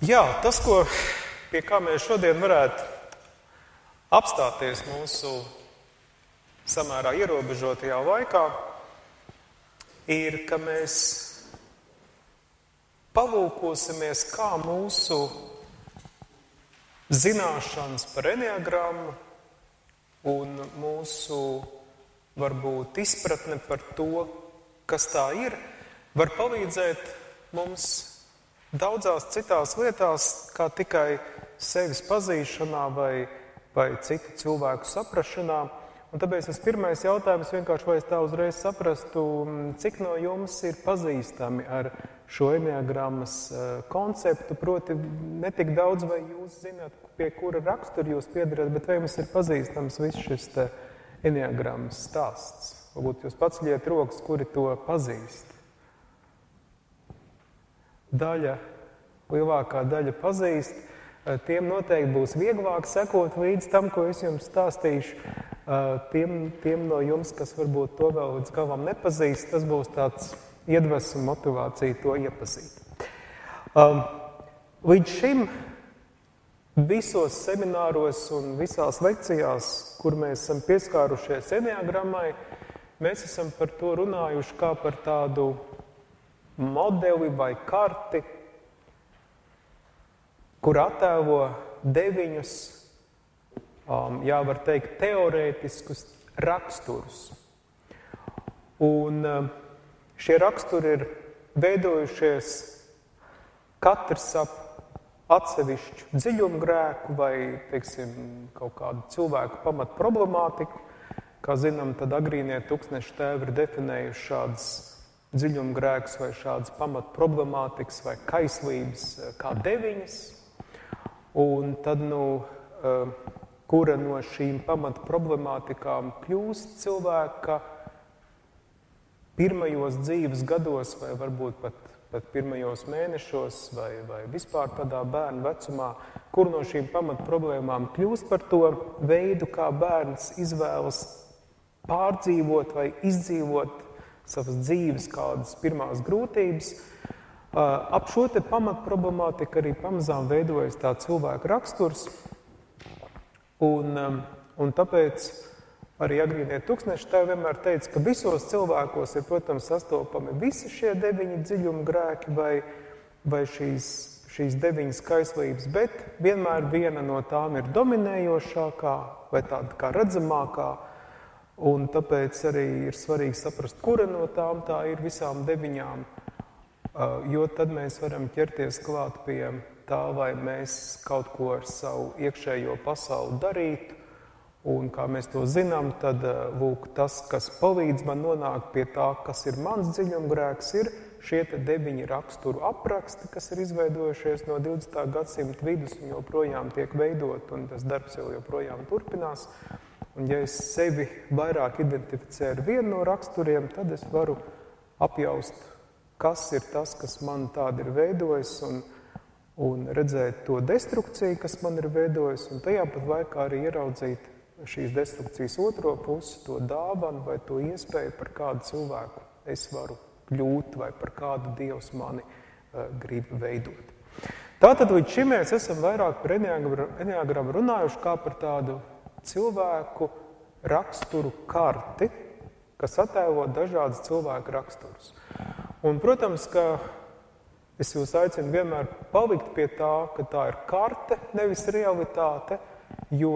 Jā, tas, pie kā mēs šodien varētu apstāties mūsu samērā ierobežotajā laikā, ir, ka mēs palūkosimies, kā mūsu zināšanas par enneagrammu un mūsu, varbūt, izpratne par to, kas tā ir, var palīdzēt mums daudzās citās lietās, kā tikai sevis pazīšanā vai citu cilvēku saprašanā. Un tāpēc tas pirmais jautājums vienkārši, vai es tā uzreiz saprastu, cik no jums ir pazīstami ar šo enneagrammas konceptu, proti ne tik daudz, vai jūs zināt, pie kura rakstura jūs piedarat, bet vai jums ir pazīstams viss šis enneagrammas stāsts. Varbūt jūs paceļiet rokas, kuri to pazīst. Lielākā daļa pazīst, tiem noteikti būs vieglāk sekot līdz tam, ko es jums stāstīšu. Tiem no jums, kas varbūt to vēl līdz galam nepazīst, tas būs tāds iedvesma motivācija to iepazīt. Līdz šim visos semināros un visās lekcijās, kur mēs esam pieskārušies enneagrammai, mēs esam par to runājuši kā par tādu modeli vai karti, kur attēlo 9, var teikt, teorētiskus raksturus. Un šie raksturi ir veidojušies katrs ap atsevišķu dziļumgrēku vai, teiksim, kaut kādu cilvēku pamat problemātiku. Kā zinām, tad agrīnie tūkstnešu tēvi ir definējuši šādas dziļumgrēkus vai šādas pamat problemātikas vai kaislības kā 9. Un tad, kura no šīm pamat problemātikām kļūst cilvēka pirmajos dzīves gados vai varbūt pat pirmajos mēnešos vai vispār tādā bērnu vecumā, kur no šīm pamat problēmām kļūst par to veidu, kā bērns izvēlas pārdzīvot vai izdzīvot savas dzīves kādas pirmās grūtības. Ap šo te pamatproblemātiku arī pamazām veidojas tā cilvēka raksturs, un tāpēc arī agrīnie tūkstneši tēvi vienmēr teica, ka visos cilvēkos ir, protams, sastopami visi šie 9 dziļuma grēki vai šīs 9 kaislības, bet vienmēr viena no tām ir dominējošākā vai tāda kā redzamākā, un tāpēc arī ir svarīgi saprast, kura no tām tā ir visām 9. Jo tad mēs varam ķerties klāt pie tā, vai mēs kaut ko ar savu iekšējo pasauli darītu. Un kā mēs to zinām, tad lūk, tas, kas palīdz man nonākt pie tā, kas ir mans dziļumgrēks, ir šie 9 raksturu apraksti, kas ir izveidojušies no 20. gadsimta vidus un joprojām tiek veidot, un tas darbs jau joprojām turpinās. Un ja es sevi vairāk identificēju ar vienu no raksturiem, tad es varu apjaust, kas ir tas, kas man tādi ir veidojis, un redzēt to destrukciju, kas man ir veidojis, un tajā pat laikā arī ieraudzīt šīs destrukcijas otro pusi, to dāvanu vai to iespēju, par kādu cilvēku es varu kļūt, vai par kādu Dievs mani grib veidot. Tātad līdz šim mēs esam vairāk par enneagrammu runājuši kā par tādu cilvēku raksturu karti, kas attēlo dažādas cilvēku raksturus. Un, protams, ka es jūs aicinu vienmēr palikt pie tā, ka tā ir karte, nevis realitāte, jo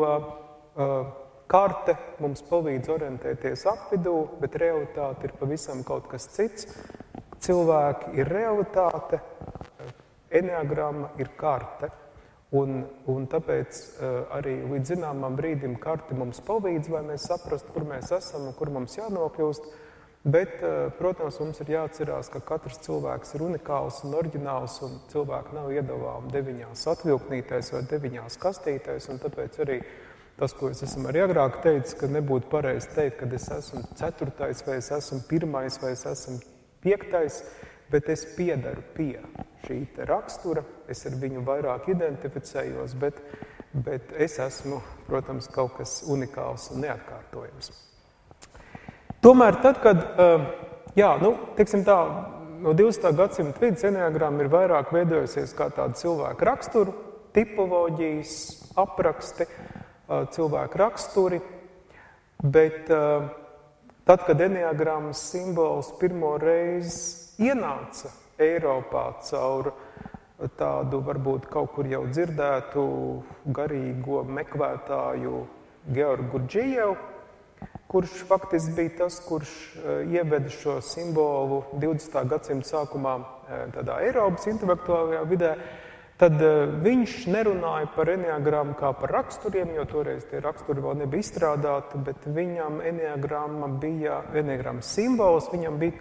karte mums palīdz orientēties apvidū, bet realitāte ir pavisam kaut kas cits. Cilvēki ir realitāte, enneagramma ir karte, un tāpēc arī līdz zināmam brīdim karte mums palīdz, lai mēs saprastu, kur mēs esam un kur mums jānokļūst. Bet, protams, mums ir jāatcerās, ka katrs cilvēks ir unikāls un oriģināls, un cilvēki nav iedalāmi 9 atvilknītēs vai 9 kastītēs, un tāpēc arī tas, ko es esmu arī agrāk teicis, ka nebūtu pareizi teikt, ka es esmu 4. vai es esmu 1. vai es esmu 5. bet es piedaru pie šī rakstura, es ar viņu vairāk identificējos, bet es esmu, protams, kaut kas unikāls un neatkārtojams. Tomēr tad, kad, teiksim tā, no 20. gadsimta vidus eneagramma ir vairāk veidojusies kā tāda cilvēka raksturu, tipoloģijas, apraksti, cilvēka raksturi, bet tad, kad eneagrammas simbols pirmo reizi ienāca Eiropā caur tādu varbūt kaut kur jau dzirdētu garīgo meklētāju Georgu Gurdžijevu, kurš faktiski bija tas, kurš ieveda šo simbolu 20. gadsimta sākumā tādā Eiropas intelektuālajā vidē, tad viņš nerunāja par eneagrammu kā par raksturiem, jo toreiz tie raksturi vēl nebija izstrādāti, bet viņam eneagrammas simbols, viņam bija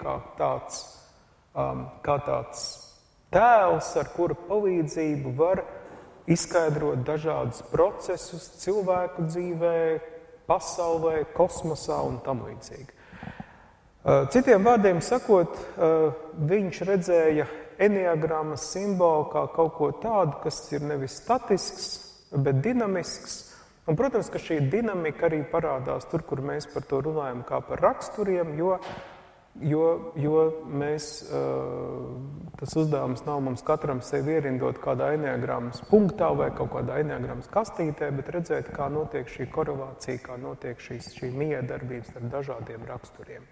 kā tāds tēls, ar kura palīdzību var izskaidrot dažādus procesus cilvēku dzīvē, pasaulē, kosmosā un tam līdzīgi. Citiem vārdiem sakot, viņš redzēja eneagrammas simbolu kā kaut ko tādu, kas ir nevis statisks, bet dinamisks. Un, protams, ka šī dinamika arī parādās tur, kur mēs par to runājam kā par raksturiem, jo mēs, tas uzdevums nav mums katram sevi ierindot kādā eneagrammas punktā vai kaut kādā eneagrammas kastītē, bet redzēt, kā notiek šī korelācija, kā notiek šī miedarbības ar dažādiem raksturiem.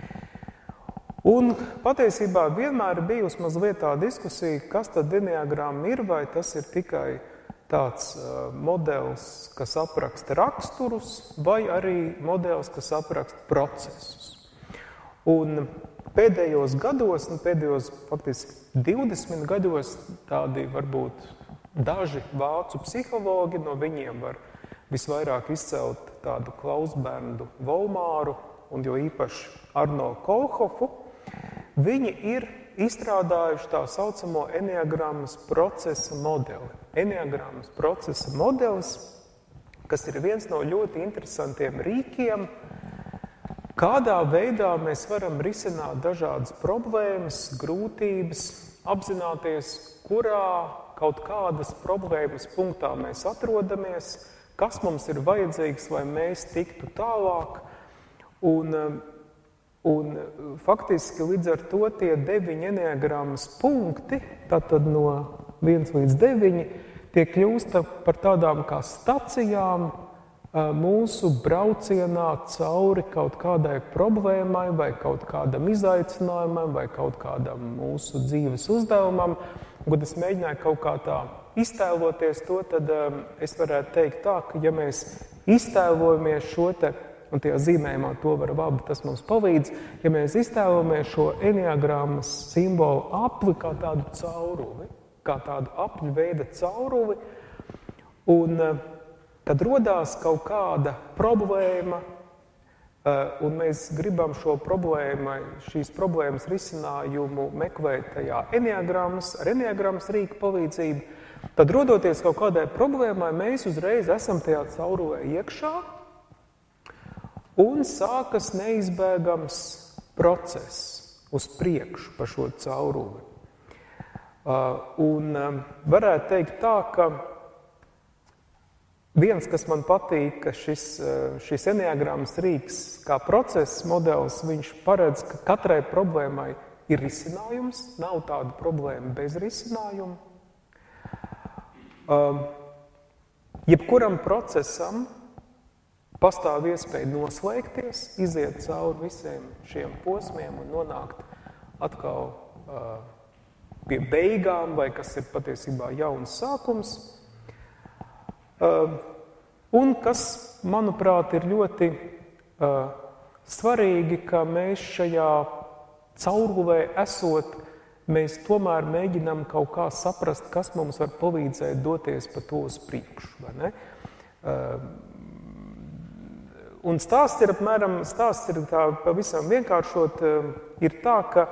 Un patiesībā vienmēr ir bijusi mazliet tā diskusija, kas tad eneagramma ir, vai tas ir tikai tāds modelis, kas apraksta raksturus, vai arī modelis, kas apraksta procesus. Un pēdējos gados, pēdējos faktiski 20 gados, tādi varbūt daži vācu psihologi, no viņiem var visvairāk izcelt tādu Klaus Berndu Volmāru un jo īpaši Arno Kohlhofu, viņi ir izstrādājuši tā saucamo eneagrammas procesa modeli. Eneagrammas procesa modelis, kas ir viens no ļoti interesantiem rīkiem, kādā veidā mēs varam risināt dažādas problēmas, grūtības, apzināties, kurā kaut kādas problēmas punktā mēs atrodamies, kas mums ir vajadzīgs, lai mēs tiktu tālāk. Un faktiski līdz ar to tie 9 eneagrammas punkti, tātad no 1 līdz 9, tie kļūst par tādām kā stacijām mūsu braucienā cauri kaut kādai problēmai vai kaut kādam izaicinājumam vai kaut kādam mūsu dzīves uzdevumam. Un, kad es mēģināju kaut kā tā iztēloties to, tad es varētu teikt tā, ka ja mēs iztēlojamies šo te, un tajā zīmējumā to var labi, tas mums palīdz, ja mēs iztēlojamies šo eneagrammas simbolu apli kā tādu cauruvi, kā tādu apļu veida cauruvi, un kad rodās kaut kāda problēma, un mēs gribam šīs problēmas risinājumu meklēt tajā ar eneagrammas rīku palīdzību, tad rodoties kaut kādai problēmai, mēs uzreiz esam tajā cauruvē iekšā, un sākas neizbēgams process uz priekšu pa šo cauruvi. Un varētu teikt tā, ka viens, kas man patīk, ka šis eneagrammas rīks kā process modelis, viņš paredz, ka katrai problēmai ir risinājums, nav tāda problēma bez risinājuma. Jebkuram procesam pastāv iespēja noslēgties, iziet cauri visiem šiem posmiem un nonākt atkal pie beigām, vai kas ir patiesībā jauns sākums. Un kas, manuprāt, ir ļoti svarīgi, ka mēs šajā cauruvē esot, mēs tomēr mēģinām kaut kā saprast, kas mums var palīdzēt doties pa to uz priekšu, vai ne? Un stāsts ir tā pavisam vienkāršot, ir tā, ka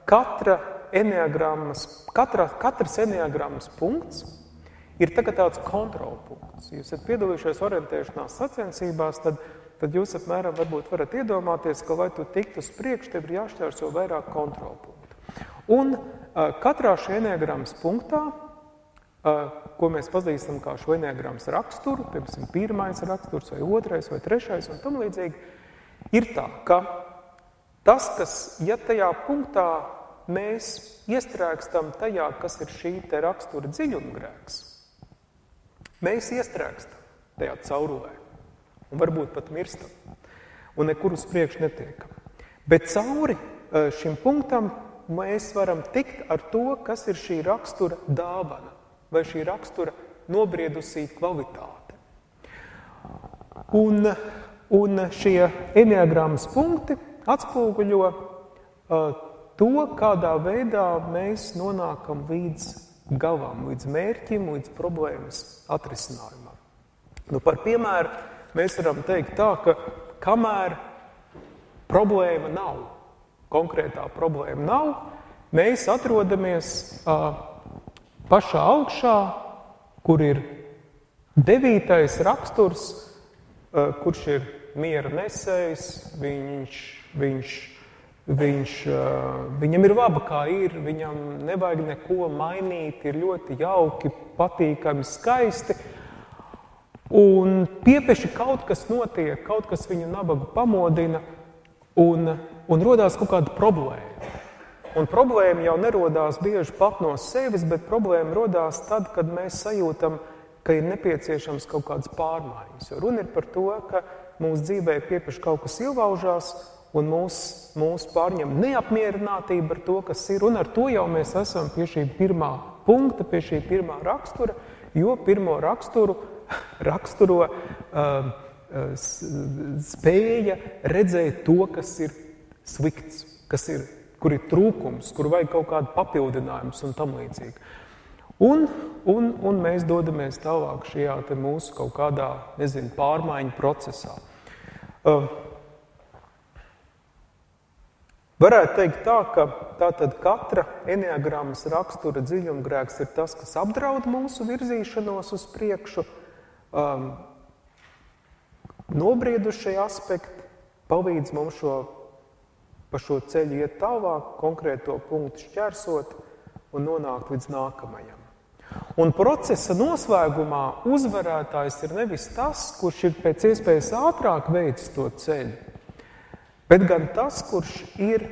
katrs eneagrammas punkts ir tagad tāds kontrolpunkts. Jūs esat piedalījušies orientēšanās sacensībās, tad jūs apmēram varbūt varat iedomāties, ka, lai tu tiktu uz priekšu, tev ir jāšķērso vairāk kontrolpunktu. Un katrā šī eneagrammas punktā, ko mēs pazīstam kā šo eneagrammas raksturu, piemēram, pirmais raksturs vai otrais vai trešais un tam līdzīgi, ir tā, ka tas, kas, ja tajā punktā mēs iestrēgstam tajā, kas ir šī te rakstura dziļumgrēks. Mēs iestrēgstam tajā caurulē un varbūt pat mirstam un nekur uz priekšu netiekam. Bet cauri šim punktam mēs varam tikt ar to, kas ir šī rakstura dāvana vai šī rakstura nobriedusī kvalitāte. Un šie enneagrammas punkti atspoguļo to, kādā veidā mēs nonākam līdz galam, līdz mērķim, līdz problēmas atrisinājumam. Par piemēru mēs varam teikt tā, ka kamēr problēma nav, konkrētā problēma nav, mēs atrodamies pašā augšā, kur ir 9. raksturs, kurš ir miera nesējs, viņam ir laba kā ir, viņam nevajag neko mainīt, ir ļoti jauki, patīkami, skaisti. Un piepeši kaut kas notiek, kaut kas viņu nabagu pamodina un rodās kaut kāda problēma. Un problēma jau nerodās bieži pat no sevis, bet problēma rodās tad, kad mēs sajūtam, ka ir nepieciešams kaut kādas pārmaiņas. Jo runa ir par to, ka mūsu dzīvē piepeši kaut kas ielaužās un mūs pārņem neapmierinātība ar to, kas ir. Un ar to jau mēs esam pie šī pirmā punkta, pie šī pirmā rakstura, jo pirmo raksturo spēja redzēt to, kas ir slikts, kur ir trūkums, kur vajag kaut kādu papildinājumus un tam līdzīgi. Un mēs dodamies tālāk šajā te mūsu kaut kādā, pārmaiņu procesā. Varētu teikt tā, ka tātad katra enneagrammas rakstura dziļumgrēks ir tas, kas apdraud mūsu virzīšanos uz priekšu. Nobriedušie aspekti palīdz mums pa šo ceļu iet tālāk, konkrēto punktu šķērsot un nonākt līdz nākamajam. Un procesa noslēgumā uzvarētājs ir nevis tas, kurš ir pēc iespējas ātrāk veicis to ceļu, bet gan tas, kurš ir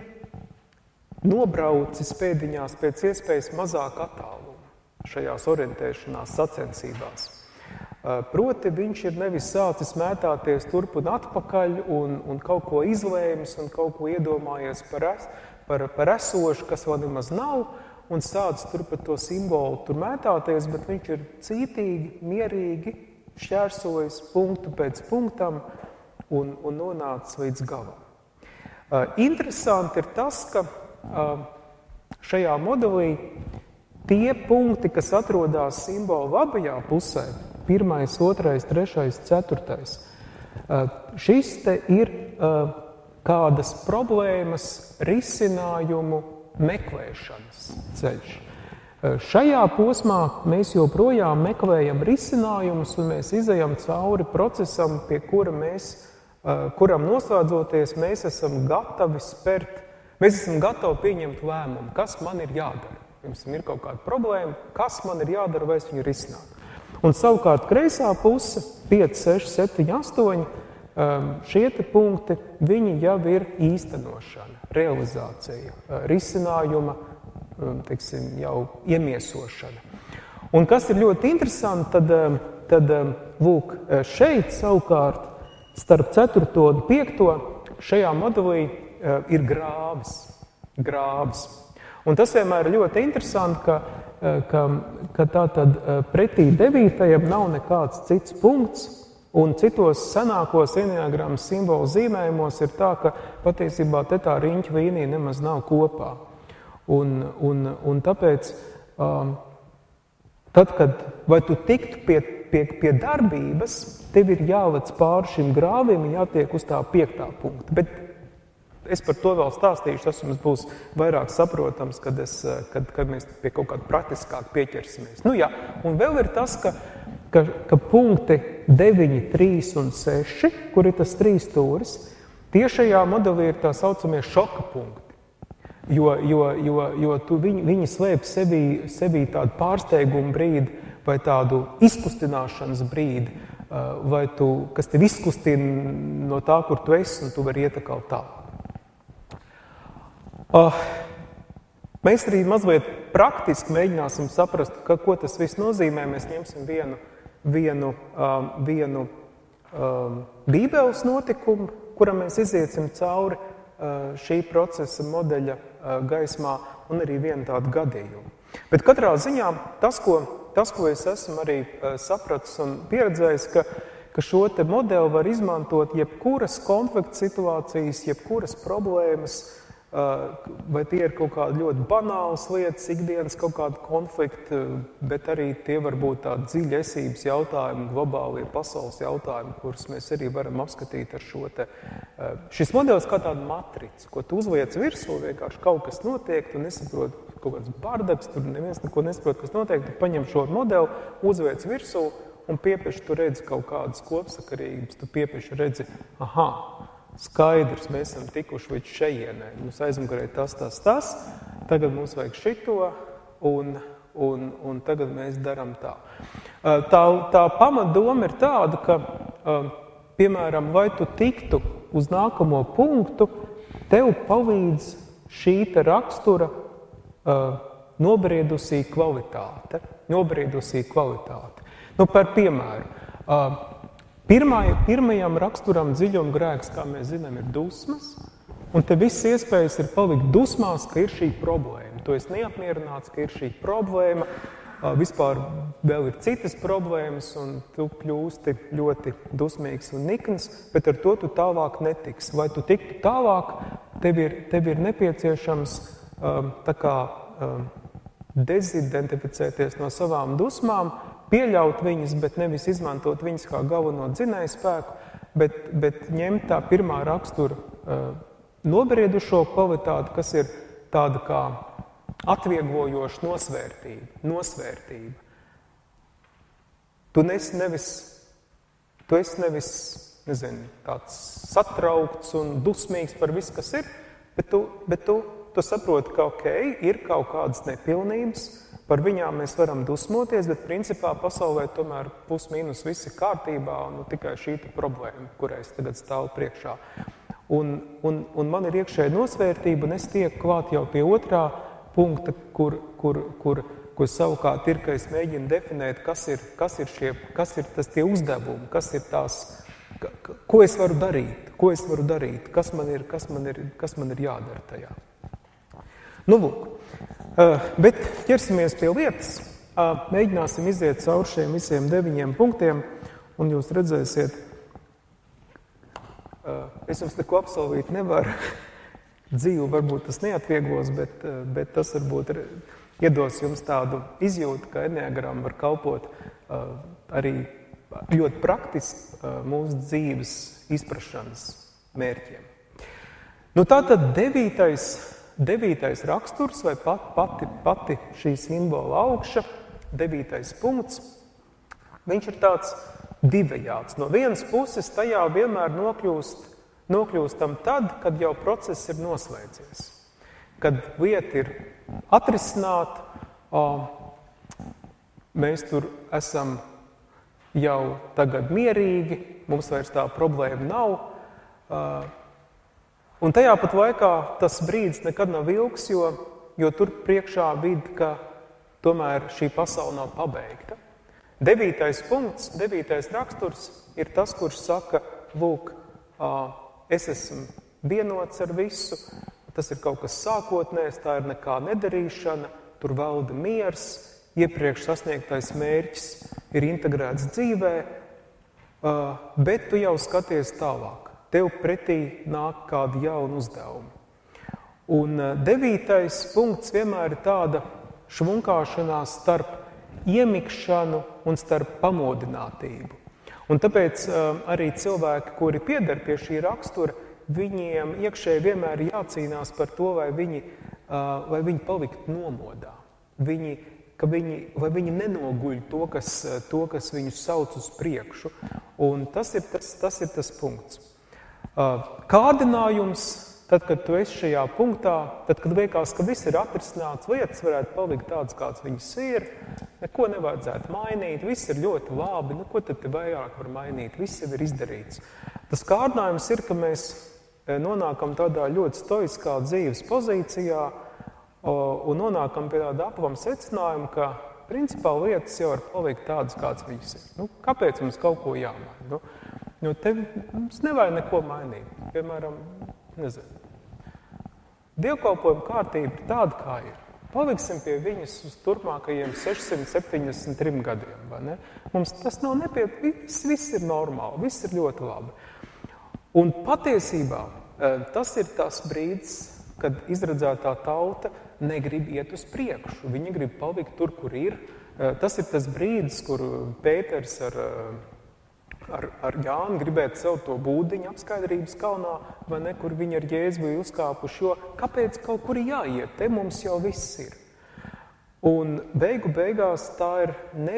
nobraucis pēdiņās pēc iespējas mazāk attālumu šajās orientēšanās sacensībās. Proti, viņš ir nevis sācis mētāties turp un atpakaļ un kaut ko izlēmis un kaut ko iedomājies par esošu, kas vēl nemaz nav, un sācis tur par to simbolu tur mētāties, bet viņš ir cītīgi, mierīgi šķērsojis punktu pēc punktam un nonācis līdz galam. Interesanti ir tas, ka šajā modelī tie punkti, kas atrodas simbolu labajā pusē, 1., 2., 3., 4. Šis te ir kādas problēmas risinājumu meklēšanas ceļš. Šajā posmā mēs joprojām meklējam risinājumus un mēs izejam cauri procesam, pie kuram noslēdzoties mēs esam gatavi pieņemt lēmumu, kas man ir jādara. Jums ir kaut kāda problēma, kas man ir jādara, vai es viņu risinātu. Un savukārt kreisā puse, 5, 6, 7, 8, šie te punkti, viņi jau ir īstenošana, realizācija, risinājuma, jau iemiesošana. Un kas ir ļoti interesanti, tad lūk, šeit savukārt starp 4. un 5. šajā modelī ir grāvis. Un tas vienmēr ir ļoti interesanti, ka tātad pretī 9. nav nekāds cits punkts, un citos senākos enneagrammas simbolu zīmējumos ir tā, ka patiesībā te tā riņķa līnija nemaz nav kopā. Un tāpēc, tad, kad vai tu tiktu pie darbības, tev ir jāvec pāri šim grāvim un jātiek uz tā 5. punkta. Bet es par to vēl stāstīšu, tas mums būs vairāk saprotams, kad mēs pie kaut kāda praktiskāk pieķersimies. Un vēl ir tas, ka punkti 9, 3 un 6, kur ir tas 3 stūris, tie šajā modelī ir tā saucamie šoka punkti. Jo viņi slēp sevī tādu pārsteigumu brīdi vai tādu izkustināšanas brīdi, vai kas tev izkustina no tā, kur tu esi, un tu vari iet atkal tā. Mēs arī mazliet praktiski mēģināsim saprast, ko tas viss nozīmē. Mēs ņemsim vienu Bībeles notikumu, kuram mēs iziesim cauri šī procesa modeļa gaismā, un arī vienu tādu gadījumu. Bet katrā ziņā tas, ko es esmu arī sapratis un pieredzējis, ka šo te modeli var izmantot jebkuras konflikta situācijas, jebkuras problēmas, vai tie ir kaut kādi ļoti banālas lietas, ikdienas kaut kādi konflikti, bet arī tie var būt tādi dziļi esības jautājumi, globālie pasaules jautājumi, kurus mēs arī varam apskatīt ar šo te. Šis modelis kā tāda matrica, ko tu uzliec virsū, vienkārši kaut kas notiek, tu nesaproti kaut kāds bardaks, tur neviens neko nesaprot, kas notiek, tu paņem šo modeli, uzliec virsū un piepieši tu redzi kaut kādas kopsakarības, tu piepieši redzi, skaidrs, mēs esam tikuši līdz šejienē. Mums aizmugurē tas, tagad mums vajag šito, un tagad mēs darām tā. Tā pamatdoma ir tāda, ka, piemēram, lai tu tiktu uz nākamo punktu, tev palīdz šī te rakstura nobriedusī kvalitāte. Par piemēru. Pirmajam raksturam dziļuma grēks, kā mēs zinām, ir dusmas, un te viss iespējas ir palikt dusmās, ka ir šī problēma. Tu esi neapmierināts, ka ir šī problēma, vispār vēl ir citas problēmas, un tu kļūsti ļoti dusmīgs un nikns, bet ar to tu tālāk netiksi. Lai tu tiktu tālāk, tev ir nepieciešams dezidentificēties no savām dusmām, pieļaut viņas, bet nevis izmantot viņas kā galveno dzinēju spēku, bet ņemt tā pirmā rakstura nobriedušo kvalitāti, kas ir tāda kā atvieglojoša nosvērtība. Tu esi nevis tāds satraukts un dusmīgs par visu, kas ir, bet tu saproti, ka ir kaut kādas nepilnības, par viņām mēs varam dusmoties, bet principā pasaulē tomēr plus-mínus viss ir kārtībā, un tikai šī problēma, kurai es tagad stāvu priekšā. Un man ir iekšēja nosvērtība, un es tieku klāt jau pie otrā punkta, kur savukārt ir, ka es mēģinu definēt, kas ir tie uzdevumi, kas ir tās, ko es varu darīt, kas man ir jādara tajā. Lūk. Bet ķersimies pie lietas, mēģināsim iziet cauri šiem visiem 9 punktiem, un jūs redzēsiet, es jums neko apsolīt nevaru, dzīvi varbūt tas neatvieglos, bet tas varbūt iedos jums tādu izjūtu, ka enneagramma var kalpot arī ļoti praktiski mūsu dzīves izprašanas mērķiem. Tātad 9. raksturs vai pati šī simbola augša, 9. punkts, viņš ir tāds divējāds. No vienas puses tajā vienmēr nokļūstam tad, kad jau process ir noslēdzies. Kad lieta ir atrisināta, mēs tur esam jau tagad mierīgi, mums vairs tā problēma nav. Un tajā pat laikā tas brīdis nekad nav ilgs, jo tur priekšā vidi, ka tomēr šī pasaule nav pabeigta. 9. punkts, 9. raksturs ir tas, kurš saka, lūk, es esmu vienots ar visu, tas ir kaut kas sākotnējs, tā ir nekā nedarīšana, tur valda miers, iepriekš sasniegtais mērķis ir integrēts dzīvē, bet tu jau skaties tālāk. Tev pretī nāk kādi jauni uzdevumi. Un 9. punkts vienmēr ir tāda švunkāšanās starp iemikšanu un starp pamodinātību. Un tāpēc arī cilvēki, kuri pieder pie šī rakstura, viņiem iekšēji vienmēr ir jācīnās par to, vai viņi paliktu nomodā. Lai viņi nenoguļ to, kas viņus sauc uz priekšu. Un tas ir tas punkts. Kārdinājums, tad, kad tu esi šajā punktā, tad, kad liekas, ka viss ir atrisināts, lietas varētu palikt tādas, kāds viņas ir, neko nevajadzētu mainīt, viss ir ļoti labi, ko tad te vairāk var mainīt, viss jau ir izdarīts. Tas kārdinājums ir, ka mēs nonākam tādā ļoti stoiskā dzīves pozīcijā, un nonākam pie tāda aplam secinājuma, ka principā lietas jau var palikt tādas, kāds viņas ir. Kāpēc mums kaut ko jāmaina? Te mums nevajag neko mainīt. Piemēram, dievkalpojuma kārtība ir tāda, kā ir. Paliksim pie viņas uz turpmākajiem 673 gadiem, vai ne? Mums tas nav viss ir normāli, viss ir ļoti labi. Un patiesībā tas ir tas brīdis, kad izredzētā tauta negrib iet uz priekšu. Viņi grib palikt tur, kur ir. Tas ir tas brīdis, kur Pēters ar Jānu gribētu celt to būdiņu apskaidrības kalnā, vai ne, kur viņi ar Jēzu bija uzkāpuši, jo kāpēc kaut kur jāiet, te mums jau viss ir. Un beigās tā ir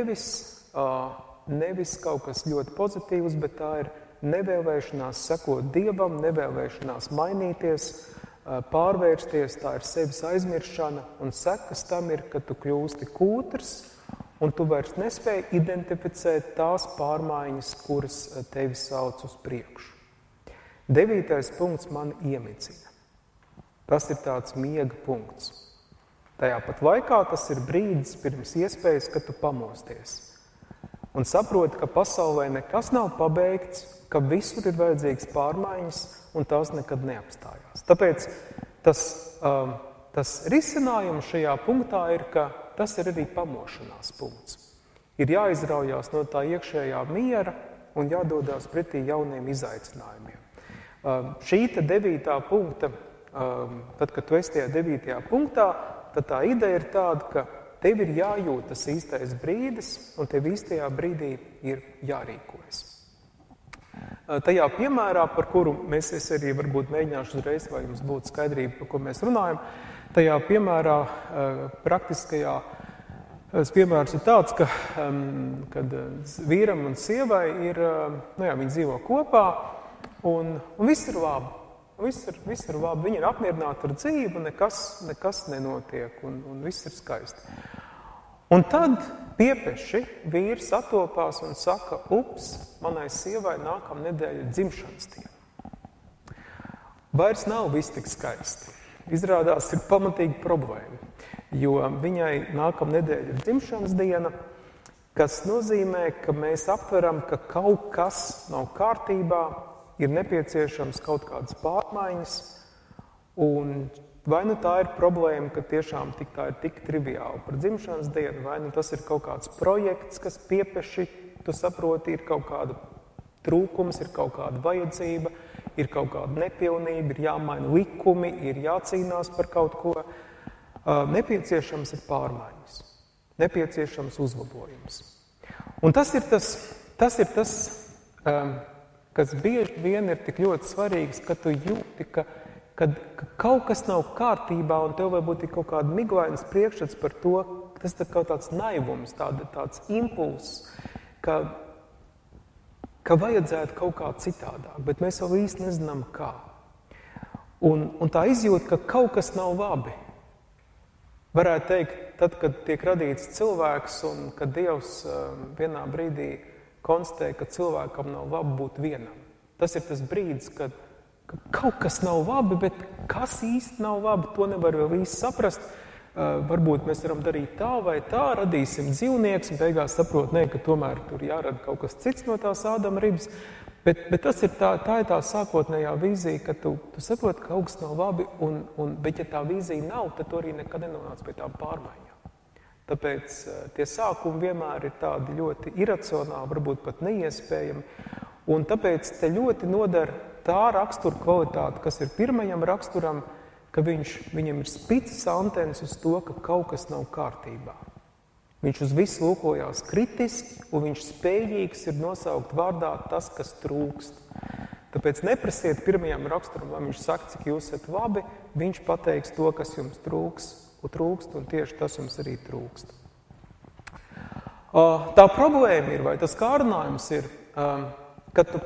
nevis kaut kas ļoti pozitīvs, bet tā ir nevēlēšanās sekot Dievam, nevēlēšanās mainīties, pārvērsties, tā ir sevis aizmiršana, un sekas tam ir, ka tu kļūsti kūtrs, un tu vairs nespēji identificēt tās pārmaiņas, kuras tevi sauc uz priekšu. 9. punkts man iemicina. Tas ir tāds miega punkts. Tajā pat laikā tas ir brīdis pirms iespējas, ka tu pamosties. Un saproti, ka pasaulē nekas nav pabeigts, ka visur ir vajadzīgas pārmaiņas, un tās nekad neapstājās. Tāpēc tas risinājums šajā punktā ir, ka tas ir arī pamošanās punkts. Ir jāizraujās no tā iekšējā miera un jādodās pretī jauniem izaicinājumiem. Šī 9. punkta, tad, kad tu esi tajā 9. punktā, tad tā ideja ir tāda, ka tev ir jājūt tas īstais brīdis, un tev īstajā brīdī ir jārīkojas. Tajā piemērā, par kuru es arī varbūt mēģināšu uzreiz, vai jums būtu skaidrība, par ko mēs runājam, tajā piemērā praktiskajā piemērs ir tāds, ka kad vīram un sievai ir, viņi dzīvo kopā, un viss ir labi. Viss ir labi, viņi ir apmierināti ar dzīvi, nekas nenotiek, un viss ir skaisti. Un tad piepeši vīrs attopās un saka, ups, manai sievai nākamā nedēļa ir dzimšanas diena. Vairs nav viss tik skaisti. Izrādās, ir pamatīgi problēma, jo viņai nākamā nedēļa ir dzimšanas diena, kas nozīmē, ka mēs aptveram, ka kaut kas nav kārtībā, ir nepieciešams kaut kādas pārmaiņas, un vai nu tā ir problēma, ka tiešām tā ir tik triviāli par dzimšanas dienu, vai nu tas ir kaut kāds projekts, kas piepeši, tu saproti, ir kaut kāda trūkums, ir kaut kāda vajadzība, ir kaut kāda nepilnība, ir jāmaina likumi, ir jācīnās par kaut ko. Nepieciešams ir pārmaiņas, nepieciešams uzlabojums. Un tas ir tas, kas bieži vien ir tik ļoti svarīgs, ka tu jūti, ka kaut kas nav kārtībā, un tev varbūt ir kaut kāda miglainas priekšstats par to, tas ir kaut tāds naivums, tāds impulss, ka vajadzētu kaut kā citādāk, bet mēs vēl īsti nezinām kā. Un tā izjūta, ka kaut kas nav labi. Varētu teikt, tad, kad tiek radīts cilvēks un kad Dievs vienā brīdī konstatē, ka cilvēkam nav labi būt vienam. Tas ir tas brīdis, kad kaut kas nav labi, bet kas īsti nav labi, to nevar vēl īsti saprast. Varbūt mēs varam darīt tā vai tā, radīsim dzīvnieks, un beigās saprot, ka tomēr tur jārada kaut kas cits no tās Ādama ribas. Bet tas ir tā ir tā sākotnējā vīzija, ka tu saproti, ka kaut kas nav labi, bet ja tā vīzija nav, tad tu arī nekad nenonāc pie tām pārmaiņām. Tāpēc tie sākumi vienmēr ir tādi ļoti iracionāli, varbūt pat neiespējami, un tāpēc te ļoti nodara tā rakstura kvalitāte, kas ir pirmajam raksturam, ka viņam ir spicas antenes uz to, ka kaut kas nav kārtībā. Viņš uz visu lūkojās kritiski, un viņš spējīgs ir nosaukt vārdā tas, kas trūkst. Tāpēc neprasiet pirmajam raksturam, lai viņš saka, cik jūs esat labi, viņš pateiks to, kas jums trūkst, un tieši tas jums arī trūkst. Tā problēma ir, vai tas kārdinājums ir, ka tu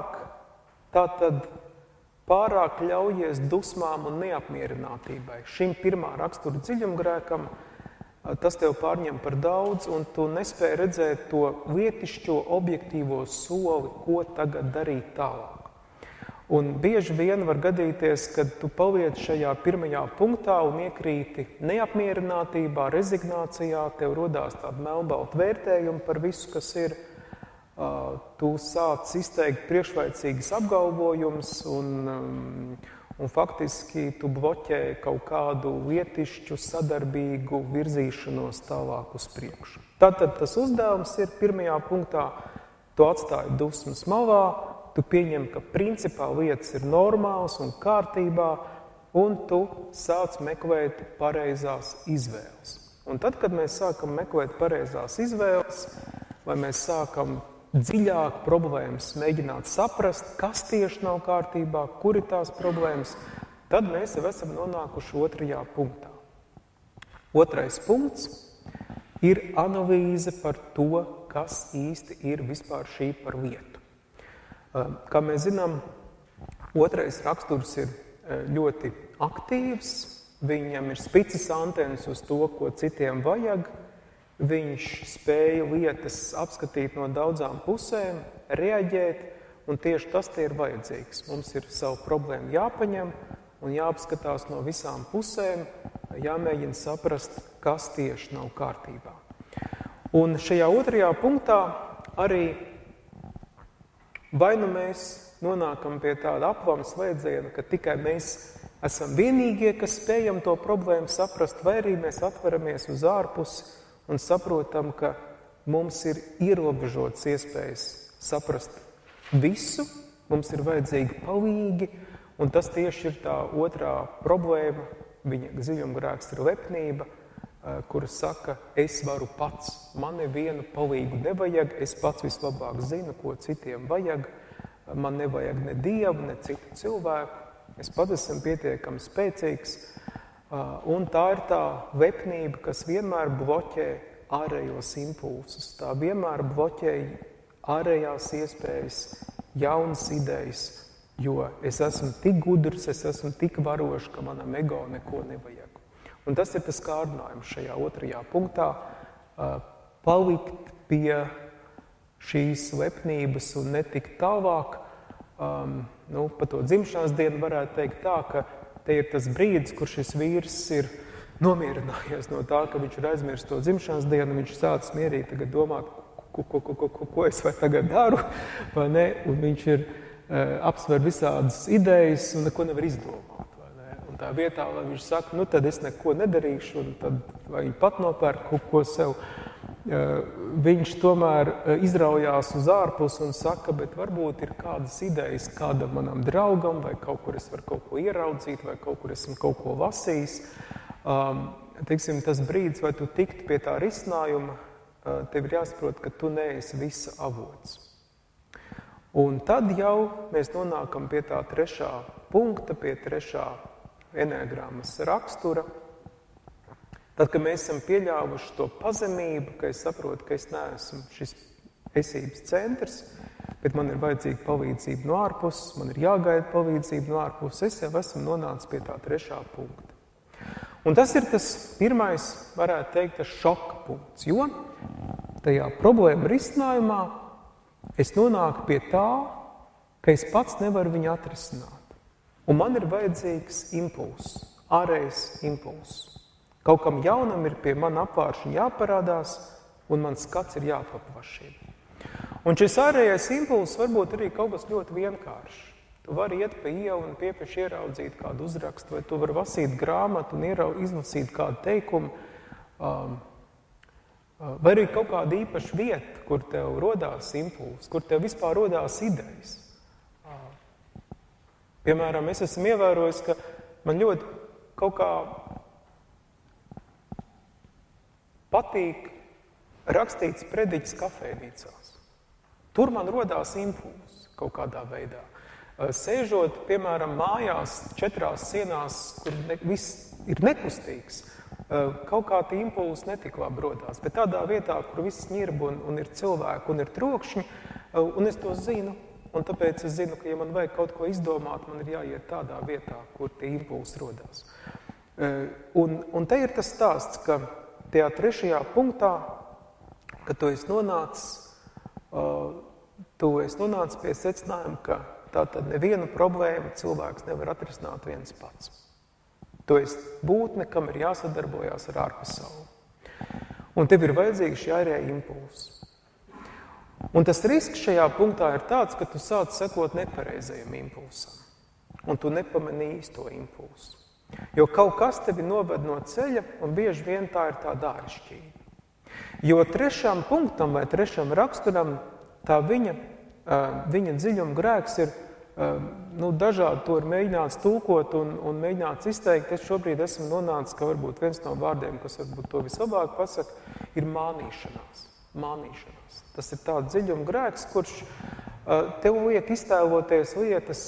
pārāk ļaujies dusmām un neapmierinātībai. Šim pirmā rakstura dziļumgrēkam tas tev pārņem par daudz, un tu nespēji redzēt to lietišķo objektīvo soli, ko tagad darīt tālāk. Un bieži vien var gadīties, kad tu paliec šajā pirmajā punktā un iekrīti neapmierinātībā, rezignācijā, tev rodās tāda melnbalta vērtējuma par visu, kas ir. Tu sāc izteikt priekšlaicīgas apgalvojumus un faktiski tu bloķē kaut kādu lietišķu, sadarbīgu virzīšanos tālāk uz priekšu. Tātad tas uzdevums ir pirmajā punktā, tu atstāji dusmas malā, tu pieņem, ka principā lietas ir normālas un kārtībā, un tu sāc meklēt pareizās izvēles. Un tad, kad mēs sākam meklēt pareizās izvēles, vai mēs sākam dziļāk problēmas mēģināt saprast, kas tieši nav kārtībā, kur ir tās problēmas, tad mēs jau esam nonākuši otrajā punktā. Otrais punkts ir analīze par to, kas īsti ir vispār šī par lietu. Kā mēs zinām, otrais raksturs ir ļoti aktīvs, viņam ir spicas antenas uz to, ko citiem vajag, viņš spēja lietas apskatīt no daudzām pusēm, reaģēt, un tieši tas te ir vajadzīgs. Mums ir savu problēmu jāpaņem un jāapskatās no visām pusēm, jāmēģina saprast, kas tieši nav kārtībā. Un šajā otrajā punktā arī vai nu mēs nonākam pie tāda aplama slēdziena, ka tikai mēs esam vienīgie, kas spējam to problēmu saprast, vai arī mēs atveramies uz ārpusi un saprotam, ka mums ir ierobežotas iespējas saprast visu, mums ir vajadzīgi palīgi, un tas tieši ir tā otrā problēma, viņa dziļumgrēks ir lepnība, kura saka, es varu pats, man nevienu palīgu nevajag, es pats vislabāk zinu, ko citiem vajag, man nevajag ne dievu, ne citu cilvēku, es pats esmu pietiekami spēcīgs, un tā ir tā lepnība, kas vienmēr bloķē ārējos impulsus, tā vienmēr bloķē ārējās iespējas, jaunas idejas, jo es esmu tik gudrs, es esmu tik varošs, ka manam ego neko nevajag. Un tas ir tas kārdinājums šajā otrajā punktā, palikt pie šīs lepnības un netikt tālāk. Pa to dzimšanas dienu varētu teikt tā, ka te ir tas brīdis, kur šis vīrs ir nomierinājies no tā, ka viņš ir aizmirst to dzimšanas dienu, viņš sācis mierīgi tagad domāt, ko es vai tagad daru, vai ne, un viņš ir apsver visādas idejas un neko nevar izdomāt. Tā vietā, lai viņš saka, nu tad es neko nedarīšu, un tad vai viņi pat nopērk ko sev, viņš tomēr izraujās uz ārpus un saka, bet varbūt ir kādas idejas kādam manam draugam, vai kaut kur es varu kaut ko ieraudzīt, vai kaut kur esmu kaut ko lasījis. Teiksim, tas brīdis, vai tu tikt pie tā risinājuma, tev ir jāsaprot, ka tu neesi visa avots. Un tad jau mēs nonākam pie tā trešā punkta, pie trešā eneagrammas rakstura. Tad, kad mēs esam pieļāvuši to pazemību, ka es saprotu, ka es neesmu šis esības centrs, bet man ir vajadzīga palīdzība no ārpuses, man ir jāgaida palīdzība no ārpuses, es jau esmu nonācis pie tā trešā punkta. Un tas ir tas pirmais, varētu teikt, tas šoka punkts, jo tajā problēma risinājumā es nonāku pie tā, ka es pats nevaru viņu atrisināt. Un man ir vajadzīgs impulss, ārējs impulss. Kaut kam jaunam ir pie man apvāršana jāparādās, un man skats ir jāpaplašina. Un šis ārējais impulss varbūt arī kaut kas ļoti vienkāršs. Tu vari iet pa ielu un piepeši ieraudzīt kādu uzrakstu, vai tu vari lasīt grāmatu un izlasīt kādu teikumu, vai arī kaut kāda īpaša vieta, kur tev rodās impulss, kur tev vispār rodās idejas. Piemēram, es esmu ievērojis, ka man ļoti kaut kā patīk rakstīt sprediķis kafejnīcās. Tur man rodās impulss kaut kādā veidā. Sēžot, piemēram, mājās 4 sienās, kur viss ir nekustīgs, kaut kā tie impulsi netik labi rodās. Bet tādā vietā, kur viss ņirb un ir cilvēki un ir trokšņi, un es to zinu, un tāpēc es zinu, ka, ja man vajag kaut ko izdomāt, man ir jāiet tādā vietā, kur tie impulsi rodās. Un te ir tas stāsts, ka tajā trešajā punktā, kad tu esi nonācis pie secinājuma, ka Tātad nevienu problēmu cilvēks nevar atrisināt viens pats. Tu esi būtne, kam ir jāsadarbojās ar ārpasauli. Un tev ir vajadzīgi šie ārēji impulsi. Un tas risks šajā punktā ir tāds, ka tu sāc sekot nepareizajam impulsam. Un tu nepamanī īsto impulsu. Jo kaut kas tevi noved no ceļa, un bieži vien tā ir tā dāršķība. Jo trešam punktam vai trešam raksturam, tā viņa dziļuma grēks ir dažādi, to ir mēģināts tulkot un mēģināts izteikt. Es šobrīd esmu nonācis, ka varbūt viens no vārdiem, kas varbūt to vislabāk pasaka, ir mānīšanās. Mānīšanās. Tas ir tāds dziļuma grēks, kurš tev liek iztēloties lietas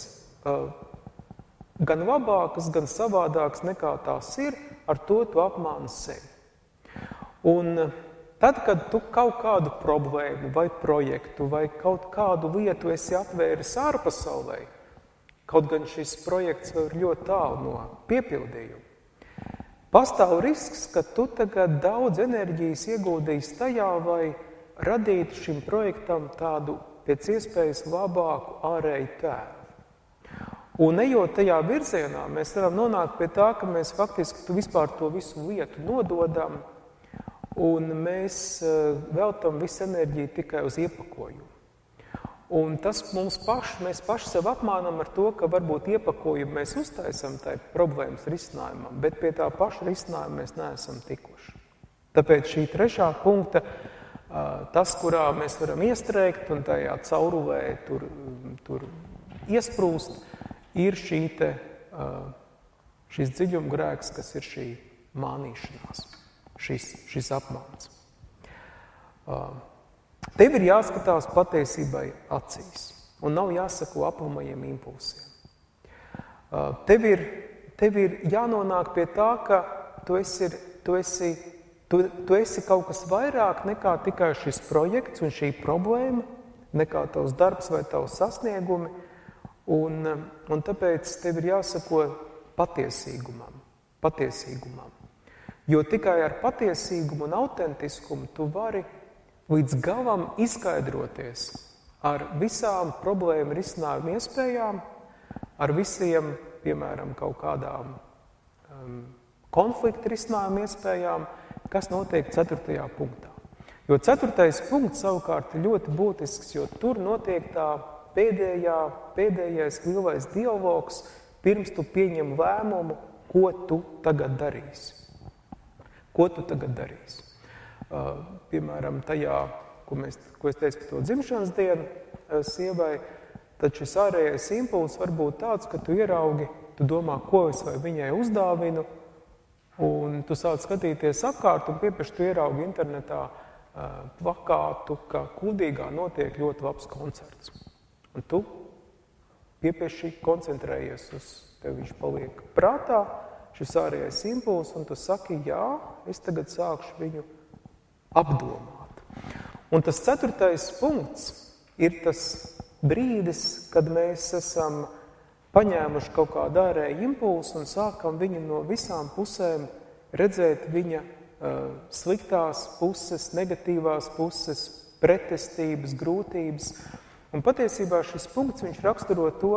gan labākas, gan savādākas nekā tās ir, ar to tu apmāni sevi. Un tad, kad tu kaut kādu problēmu vai projektu vai kaut kādu lietu esi atvēris ārpasaulē, kaut gan šis projekts vēl ir ļoti tālu no piepildījuma, pastāv risks, ka tu tagad daudz enerģijas ieguldīsi tajā, lai radītu šim projektam tādu pēc iespējas labāku ārēju tēlu. Un ejot tajā virzienā, mēs varam nonākt pie tā, ka mēs faktiski vispār to visu lietu nododam, un mēs veltam visu enerģiju tikai uz iepakojumu. Un tas mēs paši sev apmānam ar to, ka varbūt iepakojumu mēs uztaisam tai problēmas risinājumam, bet pie tā paša risinājuma mēs neesam tikuši. Tāpēc šī trešā punkta, tas, kurā mēs varam iestrēgt un tajā caurulē tur iesprūst, ir šis dziļuma grēks, kas ir šī mānīšanās. Šis apmāns. Tev ir jāskatās patiesībai acīs un nav jāsako aplamajiem impulsiem. Tev ir jānonāk pie tā, ka tu esi kaut kas vairāk nekā tikai šis projekts un šī problēma, nekā tavs darbs vai tavs sasniegumi, un tāpēc tev ir jāsako patiesīgumam. Jo tikai ar patiesīgumu un autentiskumu tu vari līdz galam izskaidroties ar visām problēmu risinājumu iespējām, ar visiem, piemēram, kaut kādām konfliktu risinājumu iespējām, kas notiek 4. punktā. Jo 4. punkts savukārt ir ļoti būtisks, jo tur notiek tā pēdējais lielais dialogs, pirms tu pieņem lēmumu, ko tu tagad darīsi. Ko tu tagad darīsi? Piemēram, tajā, ko es teicu par to dzimšanas dienu sievai, tad šis ārējais impulss var būt tāds, ka tu ieraugi, tu domā, ko es vai viņai uzdāvinu, un tu sāc skatīties apkārt un piepieši tu ieraugi internetā plakātu, ka Kuldīgā notiek ļoti labs koncerts. Un tu piepieši koncentrējies uz tevi, viņš paliek prātā, šis ārējais impulss, un tu saki, jā, es tagad sākšu viņu apdomāt. Un tas 4. punkts ir tas brīdis, kad mēs esam paņēmuši kaut kādu ārēju impulsu un sākam viņu no visām pusēm redzēt viņa sliktās puses, negatīvās puses, pretestības, grūtības. Un patiesībā šis punkts, viņš raksturo to,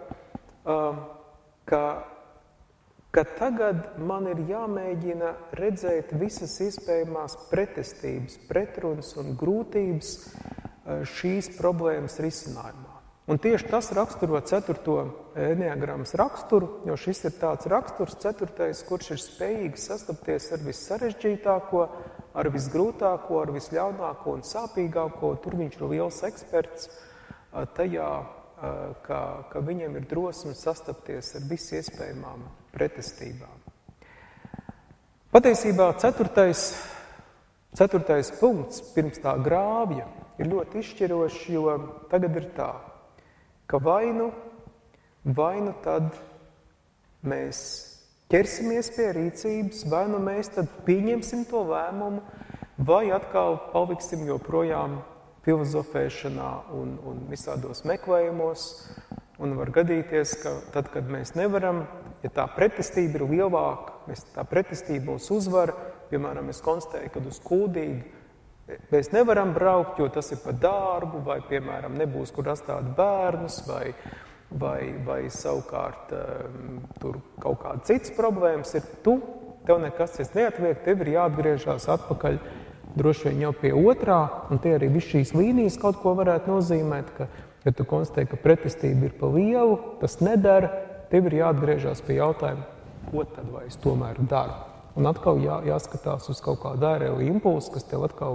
ka tagad man ir jāmēģina redzēt visas iespējamās pretestības, pretrunas un grūtības šīs problēmas risinājumā. Un tieši tas raksturo 4. eneagrammas raksturu, jo šis ir tāds raksturs 4., kurš ir spējīgs sastapties ar vissarežģītāko, ar visgrūtāko, ar visļaunāko un sāpīgāko. Tur viņš ir liels eksperts tajā, ka viņam ir drosme sastapties ar visiespējamām pretestībām. Patiesībā 4. punkts pirms tā grāvja ir ļoti izšķirošs, jo tagad ir tā, ka vai nu tad mēs ķersimies pie rīcības, vai nu mēs tad pieņemsim to lēmumu, vai atkal paliksim joprojām filozofēšanā un visādos meklējumos, un var gadīties, ka tad, kad mēs nevaram, ja tā pretestība ir lielāka, tā pretestība mūs uzvar, piemēram, es konstatēju, kad uz Kuldīgu mēs nevaram braukt, jo tas ir par dārgu, vai, piemēram, nebūs, kur atstāt bērnus, vai savukārt tur kaut kāda citas problēmas ir, tev nekas cits neatliek, tev ir jāatgriežās atpakaļ droši vien jau pie otrā, un tie arī viss šīs līnijas kaut ko varētu nozīmēt, ka, ja tu konstatē, ka pretestība ir pa lielu, tas nedara, tev ir jāatgriežās pie jautājuma, ko tad vai es tomēr daru. Un atkal jāskatās uz kaut kādu ārēju impulsu, kas tev atkal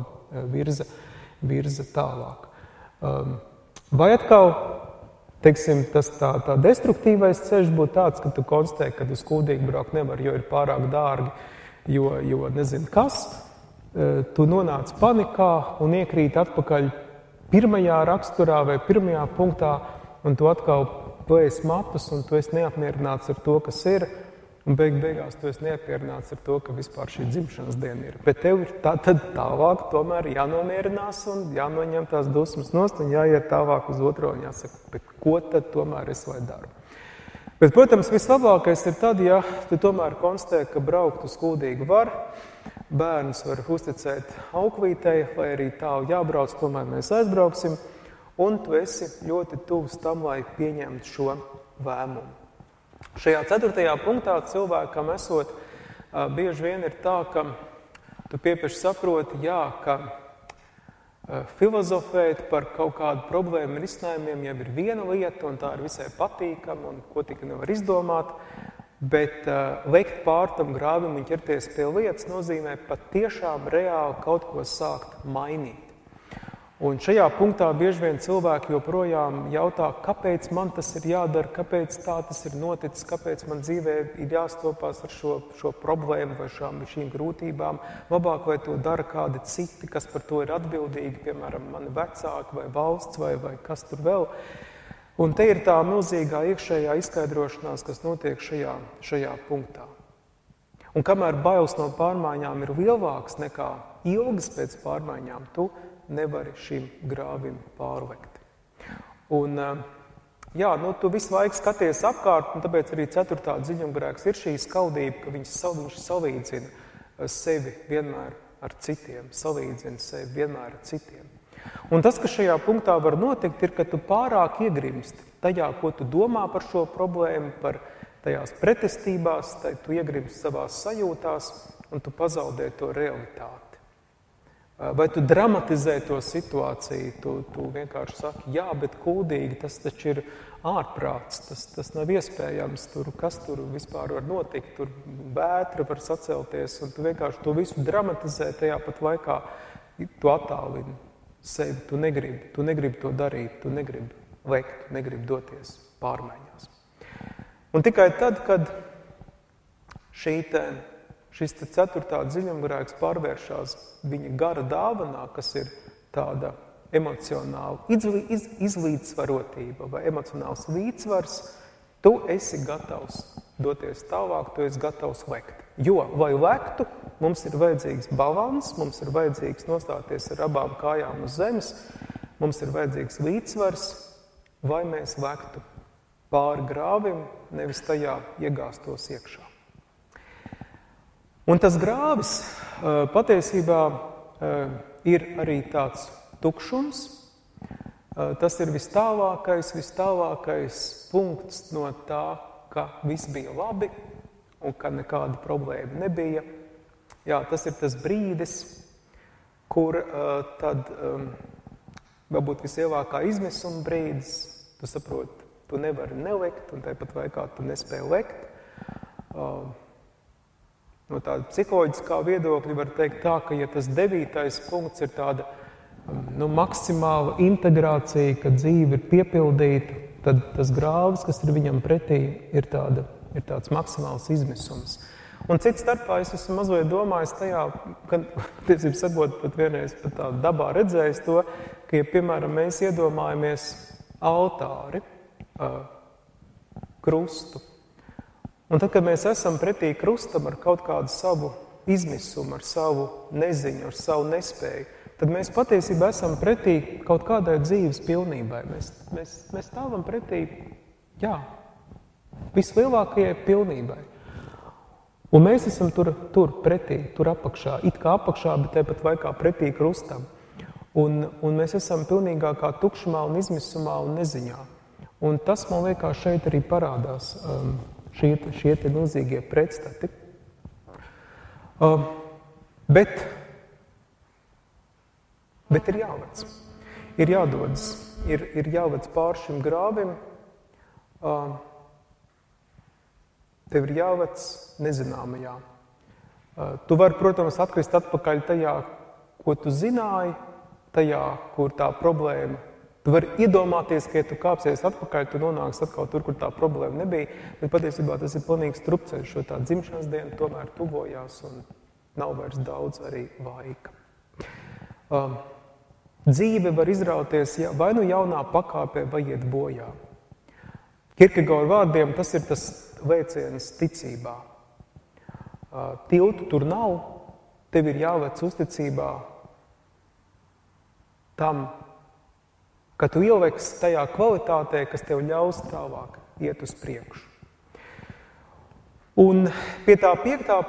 virza tālāk. Vai atkal, teiksim, tas tā destruktīvais ceļš būtu tāds, ka tu konstatē, ka uz Kuldīgu braukt nevar, jo ir pārāk dārgi, jo nezinu kas, tu nonāc panikā un iekrīt atpakaļ pirmajā raksturā vai pirmajā punktā, un tu atkal plēsi matus, un tu esi neapmierināts ar to, kas ir, un beigās tu esi neapmierināts ar to, ka vispār šī dzimšanas diena ir. Bet tev ir tad tālāk tomēr jānomierinās un jānoņem tās dusmas nost un jāiet tālāk uz otro un jāsaka, bet ko tad tomēr es vai daru? Bet, protams, vislabākais ir tad, ja tu tomēr konstatē, ka braukt uz Kuldīgu var, bērnus var uzticēt aukvītei, lai arī tālu jābrauc, tomēr mēs aizbrauksim, un tu esi ļoti tuvs tam, lai pieņemtu šo lēmumu. Šajā 4. punktā cilvēkam esot, bieži vien ir tā, ka tu piepeši saproti, ka filozofēt par kaut kādu problēmu risinājumiem jau ir viena lieta, un tā ir visai patīkama, un ko tik nevar izdomāt, bet veikt pār tam grāvim un ķerties pie lietas nozīmē pat tiešām reāli kaut ko sākt mainīt. Un šajā punktā bieži vien cilvēki joprojām jautā, kāpēc man tas ir jādara, kāpēc tā tas ir noticis, kāpēc man dzīvē ir jāstopās ar šo problēmu vai šīm grūtībām. Labāk vai to dara kādi citi, kas par to ir atbildīgi, piemēram, mani vecāki vai valsts vai kas tur vēl. Un te ir tā milzīgā iekšējā izskaidrošanās, kas notiek šajā punktā. Un kamēr bailes no pārmaiņām ir lielāks nekā ilgas pēc pārmaiņām, tu nevari šim grāvim pārlekt. Un, tu visu laiku skaties apkārt, un tāpēc arī 4. dziļumgrēks ir šī skaudība, ka viņš salīdzina sevi vienmēr ar citiem, salīdzina sevi vienmēr ar citiem. Un tas, kas šajā punktā var notikt, ir, ka tu pārāk iegrimsti tajā, ko tu domā par šo problēmu, par tajās pretestībās, tu iegrimsti savās sajūtās, un tu pazaudē to realitāti. Vai tu dramatizē to situāciju, tu vienkārši saki, jā, bet Kuldīgi, tas taču ir ārprāts, tas nav iespējams, kas tur vispār var notikt, tur vētra var sacelties, un tu vienkārši to visu dramatizē, tajā pat laikā tu attālini sevi, tu negribi to darīt, tu negribi veikt, tu negribi doties pārmaiņās. Un tikai tad, kad šis 4. dziļumgrēks pārvēršās viņa gara dāvanā, kas ir tāda emocionāla izlīdzsvarotība vai emocionāls līdzsvars, tu esi gatavs doties tālāk, tu esi gatavs lekt. Jo, lai lektu, mums ir vajadzīgs balans, mums ir vajadzīgs nostāties ar abām kājām uz zemes, mums ir vajadzīgs līdzsvars, vai mēs lektu pāri grāvim, nevis tajā iegāstos iekšā. Un tas grāvis patiesībā ir arī tāds tukšums. Tas ir vistālākais punkts no tā, ka viss bija labi un ka nekāda problēma nebija. Jā, tas ir tas brīdis, kur tad varbūt vislielākā izmisuma brīdis, tu saproti, tu nevari nelekt un tāpat laikā tu nespēji lekt. No tāda psiholoģiskā viedokļa var teikt tā, ka ja tas 9. punkts ir tāda maksimāla integrācija, kad dzīve ir piepildīta, tad tas grāvis, kas ir viņam pretī, ir tāds maksimāls izmisums. Un cits starpā es esmu mazliet domājis tajā, ka, tiesības sakot, pat vienreiz pat tā dabā redzējis to, ka, ja, piemēram, mēs iedomājamies altāri, krustu, un tad, kad mēs esam pretī krustam ar kaut kādu savu izmisumu, ar savu neziņu, ar savu nespēju, tad mēs patiesībā esam pretī kaut kādai dzīves pilnībai. Mēs stāvam pretī, vislielākajai pilnībai. Un mēs esam tur pretī, tur apakšā, it kā apakšā, bet tāpat laikā pretī krustam. Un mēs esam pilnīgākā tukšumā un izmisumā un neziņā. Un tas, man liekas, šeit arī parādās šie te milzīgie pretstati. Bet ir jāvec. Ir jādodas. Ir jāvec pār šim grāvim. Tev ir jāvec nezināmajā. Tu vari, protams, atkrist atpakaļ tajā, ko tu zināji, tajā, kur tā problēma. Tu vari iedomāties, ka, ja tu kāpsies atpakaļ, tu nonāks atkal tur, kur tā problēma nebija, bet patiesībā tas ir pilnīgs strupceļš, jo tā dzimšanas diena tomēr tuvojās un nav vairs daudz arī laika. Dzīve var izrauties vai nu jaunā pakāpē, vai iet bojā. Kierkegaura vārdiem tas ir tas veiciens ticībā. Tiltu tur nav, tev ir jāvec uzticībā tam, ka tu ieliks tajā kvalitātē, kas tev ļaus tālāk iet uz priekšu. Un pie tā piektā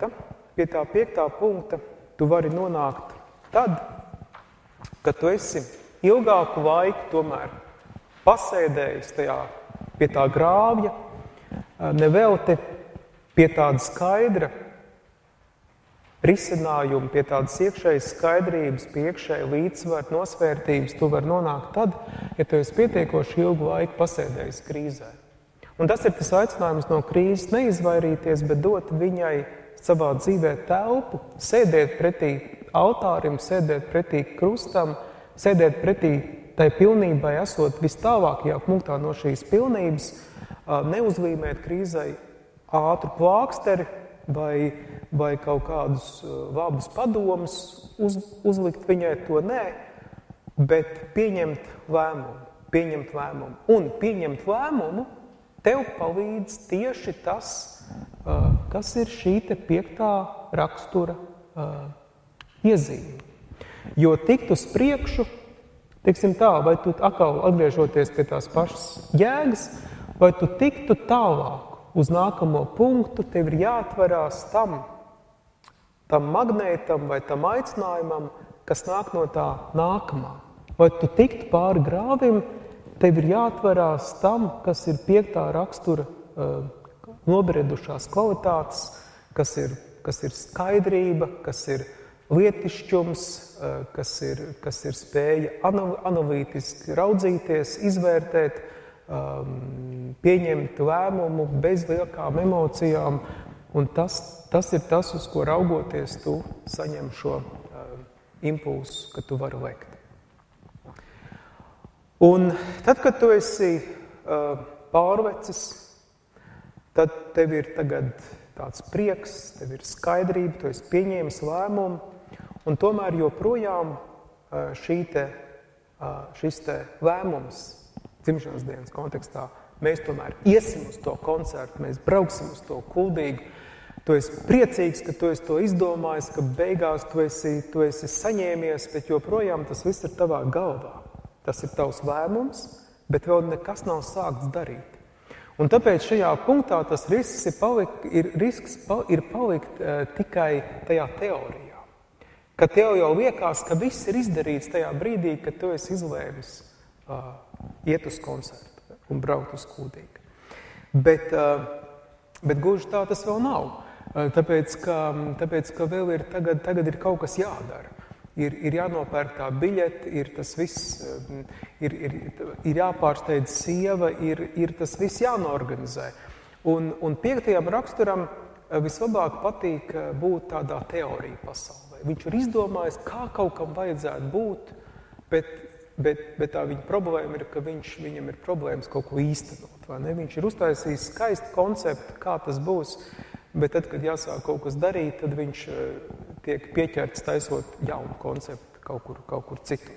punkta tu vari nonākt tad, kad tu esi ilgāku laiku tomēr pasēdējis pie tā grāvja, nevelti pie tāda skaidra risinājumi, pie tādas iekšējas skaidrības, pie iekšēja līdzsvara, nosvērtības, tu vari nonākt tad, ja tu esi pietiekoši ilgu laiku pasēdējis krīzē. Un tas ir tas aicinājums no krīzes neizvairīties, bet dot viņai savā dzīvē telpu, sēdēt pretī altārim, sēdēt pretī krustam, sēdēt pretī tai pilnībai, esot vis tālākajā punktā no šīs pilnības, neuzlīmēt krīzai ātru plāksteri, vai kaut kādus labus padomus uzlikt viņai to nē, bet pieņemt lēmumu. Un pieņemt lēmumu tev palīdz tieši tas, kas ir šī te 5. rakstura iezīme. Jo tikt uz priekšu, teiksim tā, vai tu atkal atgriežoties pie tās pašas jēgas, vai tu tiktu tālāk uz nākamo punktu, tev ir jāatverās tam magnētam vai tam aicinājumam, kas nāk no tā nākamā. Vai tu tiktu pāri grāvim, tev ir jāatverās tam, kas ir 5. rakstura nobriedušās kvalitātes, kas ir skaidrība, kas ir lietišķums, kas ir spēja analītiski raudzīties, izvērtēt, pieņemt lēmumu bez liekām emocijām, un tas ir tas, uz ko raugoties tu saņem šo impulsu, ka tu vari lekt. Un tad, kad tu esi pārvecis, tad tev ir tagad tāds prieks, tev ir skaidrība, tu esi pieņēmis lēmumu, un tomēr joprojām šis te lēmums dzimšanas dienas kontekstā, mēs tomēr iesim uz to koncertu, mēs brauksim uz to kuldīgu. Tu esi priecīgs, ka tu esi to izdomājis, ka beigās tu esi saņēmies, bet joprojām tas viss ir tavā galvā. Tas ir tavs lēmums, bet vēl nekas nav sākts darīt. Un tāpēc šajā punktā tas risks ir palikt tikai tajā teorijā. Ka tev jau liekas, ka viss ir izdarīts tajā brīdī, kad tu esi izlēmis iet uz koncertu un braukt uz kuldīgu. Bet gluži tā tas vēl nav. Tāpēc, ka vēl ir tagad ir kaut kas jādara. Ir jānopērk tā biļete, ir tas viss, ir jāpārsteidz sieva, ir tas viss jānoorganizē. Un 5. raksturam vislabāk patīk būt tādā teorija pasaulē. Viņš ir izdomājis, kā kaut kam vajadzētu būt, bet tā viņa problēma ir, ka viņam ir problēmas kaut ko īstenot. Vai ne? Viņš ir uztaisījis skaistu konceptu, kā tas būs, bet tad, kad jāsāk kaut kas darīt, tad viņš tiek pieķerts taisot jaunu konceptu kaut kur citur.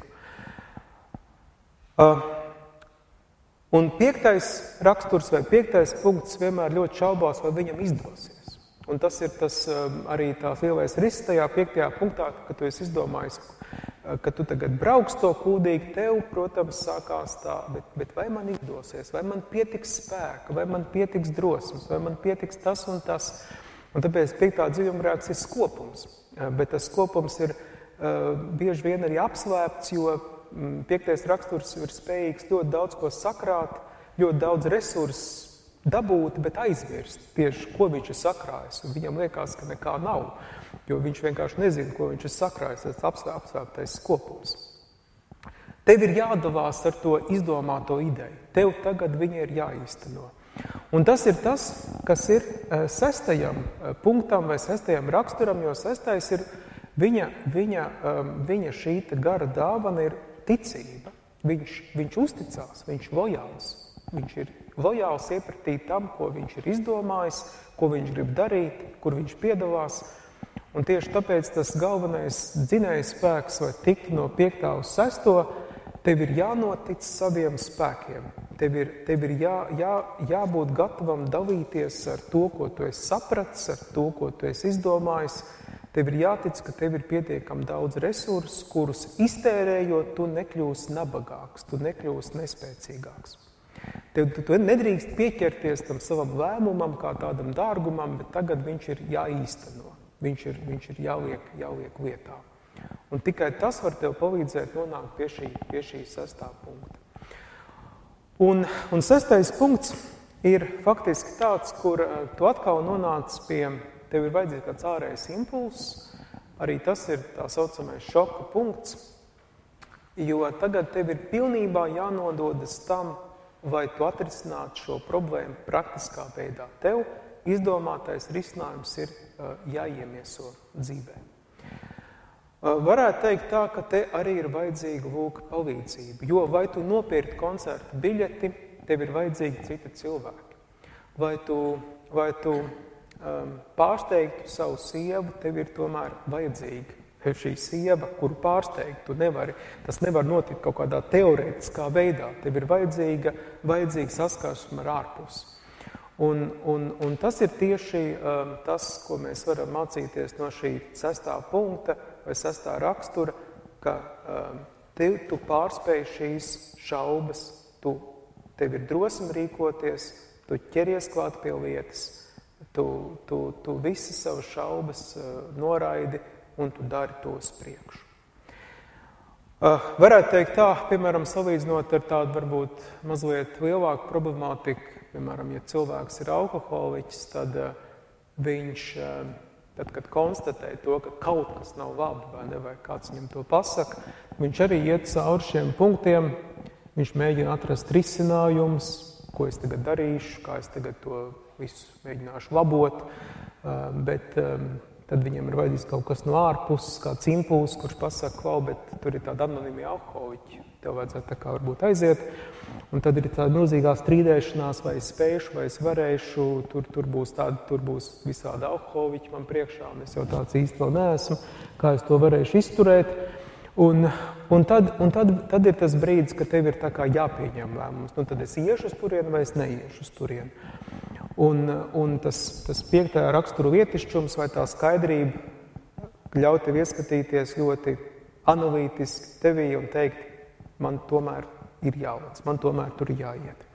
Un 5. raksturs vai 5. punkts vienmēr ļoti šaubās, vai viņam izdosies. Un tas ir arī tās lielais risks tajā 5. punktā, kad tu esi izdomājis, ka tu tagad brauks to kuldīgi, tev, protams, sākās tā, bet vai man izdosies, vai man pietiks spēka, vai man pietiks drosmes, vai man pietiks tas un tas. Un tāpēc 5. dziļumgrēks ir skopums, bet tas skopums ir bieži vien arī apslēpts, jo 5. raksturs ir spējīgs ļoti daudz ko sakrāt, ļoti daudz resursu dabūt, bet aizmirst tieši, ko viņš ir sakrājis. Un viņam liekas, ka nekā nav, jo viņš vienkārši nezina, ko viņš ir sakrājis, tas apsvēptais skopums. Tev ir jādavās ar to izdomāto ideju. Tev tagad viņa ir jāīsteno. Un tas ir tas, kas ir 6. punktam vai 6. raksturam, jo 6. ir viņa šī gara dāvana ir ticība. Viņš uzticās, viņš lojāls. Viņš ir lojāls iepratīt tam, ko viņš ir izdomājis, ko viņš grib darīt, kur viņš piedalās. Un tieši tāpēc tas galvenais dzinējs spēks, vai tikt no 5. uz 6. Tev ir jānotic saviem spēkiem. Tev ir jābūt gatavam dalīties ar to, ko tu esi sapratis, ar to, ko tu esi izdomājis. Tev ir jātic, ka tev ir pietiekami daudz resursu, kurus iztērējot, tu nekļūsi nabagāks, tu nekļūsi nespēcīgāks. Tu nedrīkst pieķerties tam savam lēmumam kā tādam dārgumam, bet tagad viņš ir jāīsteno. Viņš ir jāliek lietā. Un tikai tas var tev palīdzēt nonākt pie šī 6. punkta. Un 6. punkts ir faktiski tāds, kur tu atkal nonāc pie, tev ir vajadzīgs kāds ārējais impulss, arī tas ir tā saucamais šoka punkts, jo tagad tev ir pilnībā jānododas tam, vai tu atrisinātu šo problēmu praktiskā veidā. Tev izdomātais risinājums ir jāiemieso dzīvē. Varētu teikt tā, ka te arī ir vajadzīga palīdzība, jo vai tu nopirki koncerta biļeti, tev ir vajadzīgi citi cilvēki. Vai tu pārsteigtu savu sievu, tev ir tomēr vajadzīga šī sieva, kuru pārsteigt. Tas nevar notikt kaut kādā teorētiskā veidā. Tev ir vajadzīga saskarsme ar ārpusi. Un tas ir tieši tas, ko mēs varam mācīties no šī 6. punkta vai 6. rakstura, ka tu pārspēj šīs šaubas, tev ir drosme rīkoties, tu ķeries klāt pie lietas, tu visas savas šaubas noraidi un tu dari to uz priekšu. Varētu teikt tā, piemēram, salīdzinot ar tādu varbūt mazliet lielāku problemātiku, piemēram, ja cilvēks ir alkoholiķis, tad viņš, kad konstatē to, ka kaut kas nav labi, vai kāds viņam to pasaka, viņš arī iet cauri šiem punktiem, viņš mēģina atrast risinājumus, ko es tagad darīšu, kā es tagad to visu mēģināšu labot, bet tad viņam ir vajadzīgs kaut kas no ārpuses, kāds impulss, kurš pasaka, bet tur ir tāda anonīmie alkoholiķi, tev vajadzētu tā kā varbūt aiziet. Un tad ir tāda milzīgā strīdēšanās, vai es spēšu, vai es varēšu, tur būs visādi alkoholiķi man priekšā, un es jau tāds īsti vēl neesmu, kā es to varēšu izturēt. Un tad ir tas brīdis, ka tev ir tā kā jāpieņem lēmums. Tad es iešu uz turieni, vai es neiešu uz turieni. Un tas 5. raksturu lietišķums vai tā skaidrība ļauj tev ieskatīties ļoti analītiski tevī un teikt, man tomēr ir jālec, man tomēr tur ir jāiet.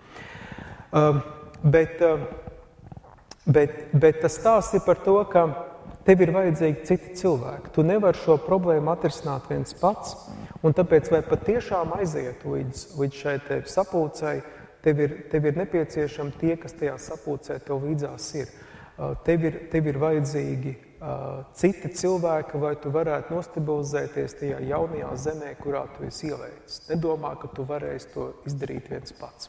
Bet tas stāsts ir par to, ka tev ir vajadzīgi citi cilvēki. Tu nevari šo problēmu atrisināt viens pats, un tāpēc, vai patiešām aiziet līdz šai te sapulcei, tev ir nepieciešami tie, kas tajā sapulcē tev līdzās ir. Tev ir vajadzīgi citi cilvēki, vai tu varētu nostabilizēties tajā jaunajā zemē, kurā tu esi ielēcis. Nedomā, ka tu varēsi to izdarīt viens pats.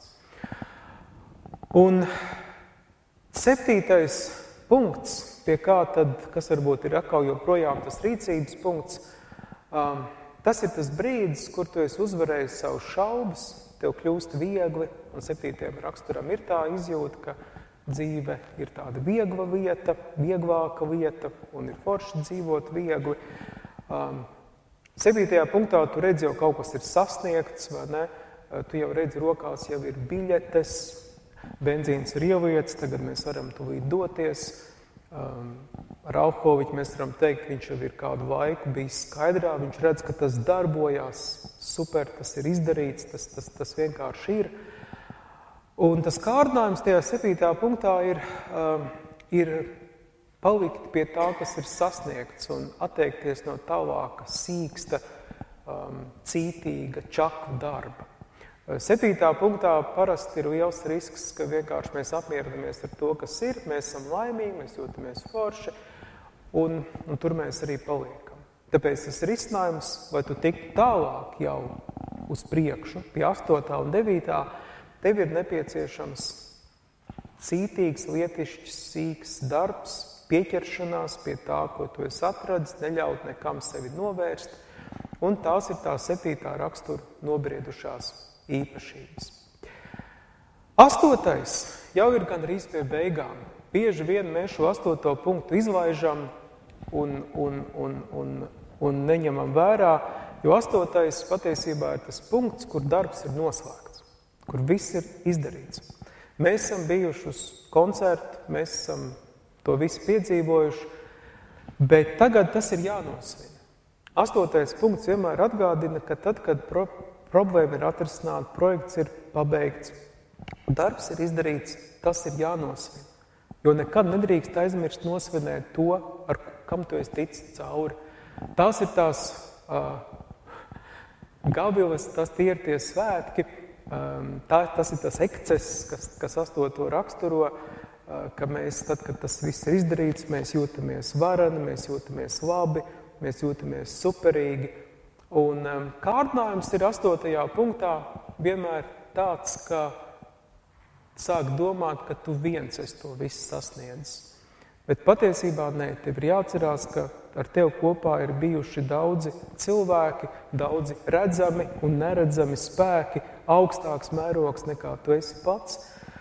Un 7. punkts, pie kā tad, kas varbūt ir atkal joprojām tas rīcības punkts, tas ir tas brīdis, kur tu esi uzvarējis savus šaubas, tev kļūst viegli, un 7. raksturam ir tā izjūta, ka dzīve ir tāda viegla lieta, vieglāka lieta, un ir forši dzīvot viegli. 7. punktā tu redzi, jau kaut kas ir sasniegts, vai ne? Tu jau redzi, rokās jau ir biļetes, benzīns ir ielietas, tagad mēs varam tūlīt doties. Ar alkoholiķi mēs varam teikt, viņš jau ir kādu laiku bijis skaidrā, viņš redz, ka tas darbojās, super, tas ir izdarīts, tas vienkārši ir. Un tas kārdinājums tajā 7. punktā ir palikt pie tā, kas ir sasniegts, un atteikties no tālāka, sīksta, cītīga, čakla darba. 7. punktā parasti ir liels risks, ka vienkārši mēs apmierinamies ar to, kas ir, mēs esam laimīgi, mēs jūtamies forši, un tur mēs arī paliekam. Tāpēc tas risinājums, vai tu tiktu tālāk jau uz priekšu, pie 8. un 9. tev ir nepieciešams cītīgs, lietišķs, sīks darbs, pieķeršanās pie tā, ko tu esi atradis, neļaut nekam sevi novērst, un tās ir tā 7. rakstura nobriedušās īpašības. 8. jau ir gandrīz pie beigām. Bieži vien mēs šo 8. punktu izlaižam un neņemam vērā, jo 8. patiesībā ir tas punkts, kur darbs ir noslēgts, kur viss ir izdarīts. Mēs esam bijuši uz koncertu, mēs esam to visu piedzīvojuši, bet tagad tas ir jānosvin. 8. punkts vienmēr atgādina, ka tad, kad problēma ir atrisināta, projekts ir pabeigts, darbs ir izdarīts, tas ir jānosvin. Jo nekad nedrīkst aizmirst nosvinēt to, ar kam tu esi ticis cauri. Tās ir tās gaviles, tie ir tie svētki, tas ir tas ekscess, kas 8. raksturo, ka mēs, tad, kad tas viss ir izdarīts, mēs jūtamies vareni, mēs jūtamies labi, mēs jūtamies superīgi. Un kārdinājums ir 8. punktā vienmēr tāds, ka sāk domāt, ka tu viens esi to visu sasniedzis. Bet patiesībā nē, tev ir jāatcerās, ka ar tevi kopā ir bijuši daudzi cilvēki, daudzi redzami un neredzami spēki, augstāks mērogs nekā tu esi pats.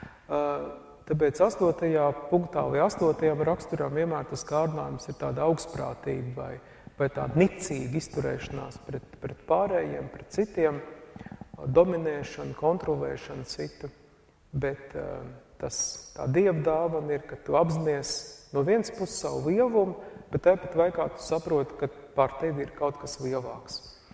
Tāpēc 8. punktā vai 8. raksturam vienmēr tas kārdinājums ir tāda augstprātība vai tāda nicīga izturēšanās pret pārējiem, pret citiem, dominēšana, kontrolēšana citu. Bet tā Dieva dāvana ir, ka tu apzinies no vienas puses savu lielumu, bet tāpat laikā tu saproti, ka pār tevi ir kaut kas lielāks.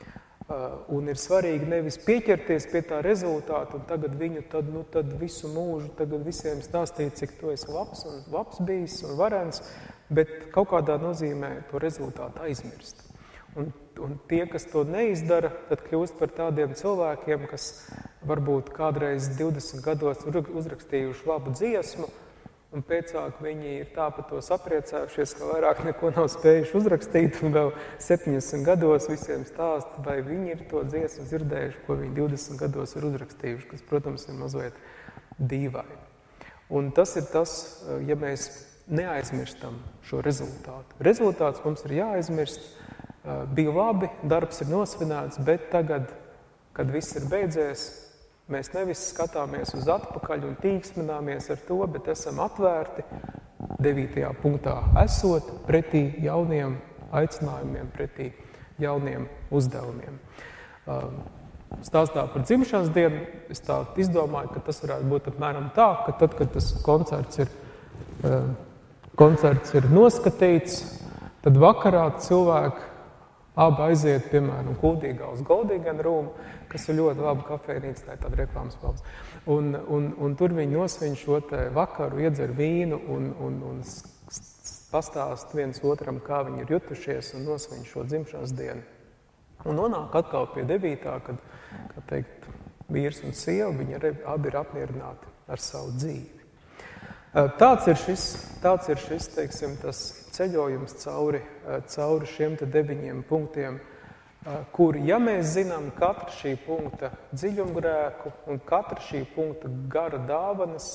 Un ir svarīgi nevis pieķerties pie tā rezultāta un tagad viņu tad visu mūžu tagad visiem stāstīt, cik tu esi labs bijis un varens, bet kaut kādā nozīmē to rezultātu aizmirst. Un tie, kas to neizdara, tad kļūst par tādiem cilvēkiem, kas varbūt kādreiz 20 gados uzrakstījuši labu dziesmu, un pēcāk viņi ir tā par to sapriecājušies, ka vairāk neko nav spējuši uzrakstīt, un vēl 70 gados visiem stāst, vai viņi ir to dziesmu dzirdējuši, ko viņi 20 gados ir uzrakstījuši, kas, protams, ir mazliet dīvaini. Un tas ir tas, ja mēs neaizmirstam šo rezultātu. Rezultāts mums ir jāaizmirst. Bija labi, darbs ir nosvinēts, bet tagad, kad viss ir beidzies, mēs nevis skatāmies uz atpakaļ un tīksmināmies ar to, bet esam atvērti 9. punktā esot pretī jauniem aicinājumiem, pretī jauniem uzdevumiem. Stāstā par dzimšanas dienu, es tā izdomāju, ka tas varētu būt apmēram tā, ka tad, kad tas koncerts ir noskatīts, tad vakarā cilvēki abi aiziet, piemēram, Kuldīgā uz Goldīgena Rūmu, kas ir ļoti laba kafejnīca, tā ir tāda reklāmas pauze. Un tur viņi nosviņ šo te vakaru, iedzer vīnu un pastāst viens otram, kā viņi ir jutušies un nosviņ šo dzimšanas dienu. Un nonāk atkal pie 9. kad teikt, vīrs un sieva, viņi abi ir apmierināti ar savu dzīvi. Tāds ir šis, teiksim, tas ceļojums cauri šiem 9 punktiem, kur, ja mēs zinām katra šī punkta dziļumgrēku un katra šī punkta gara dāvanas,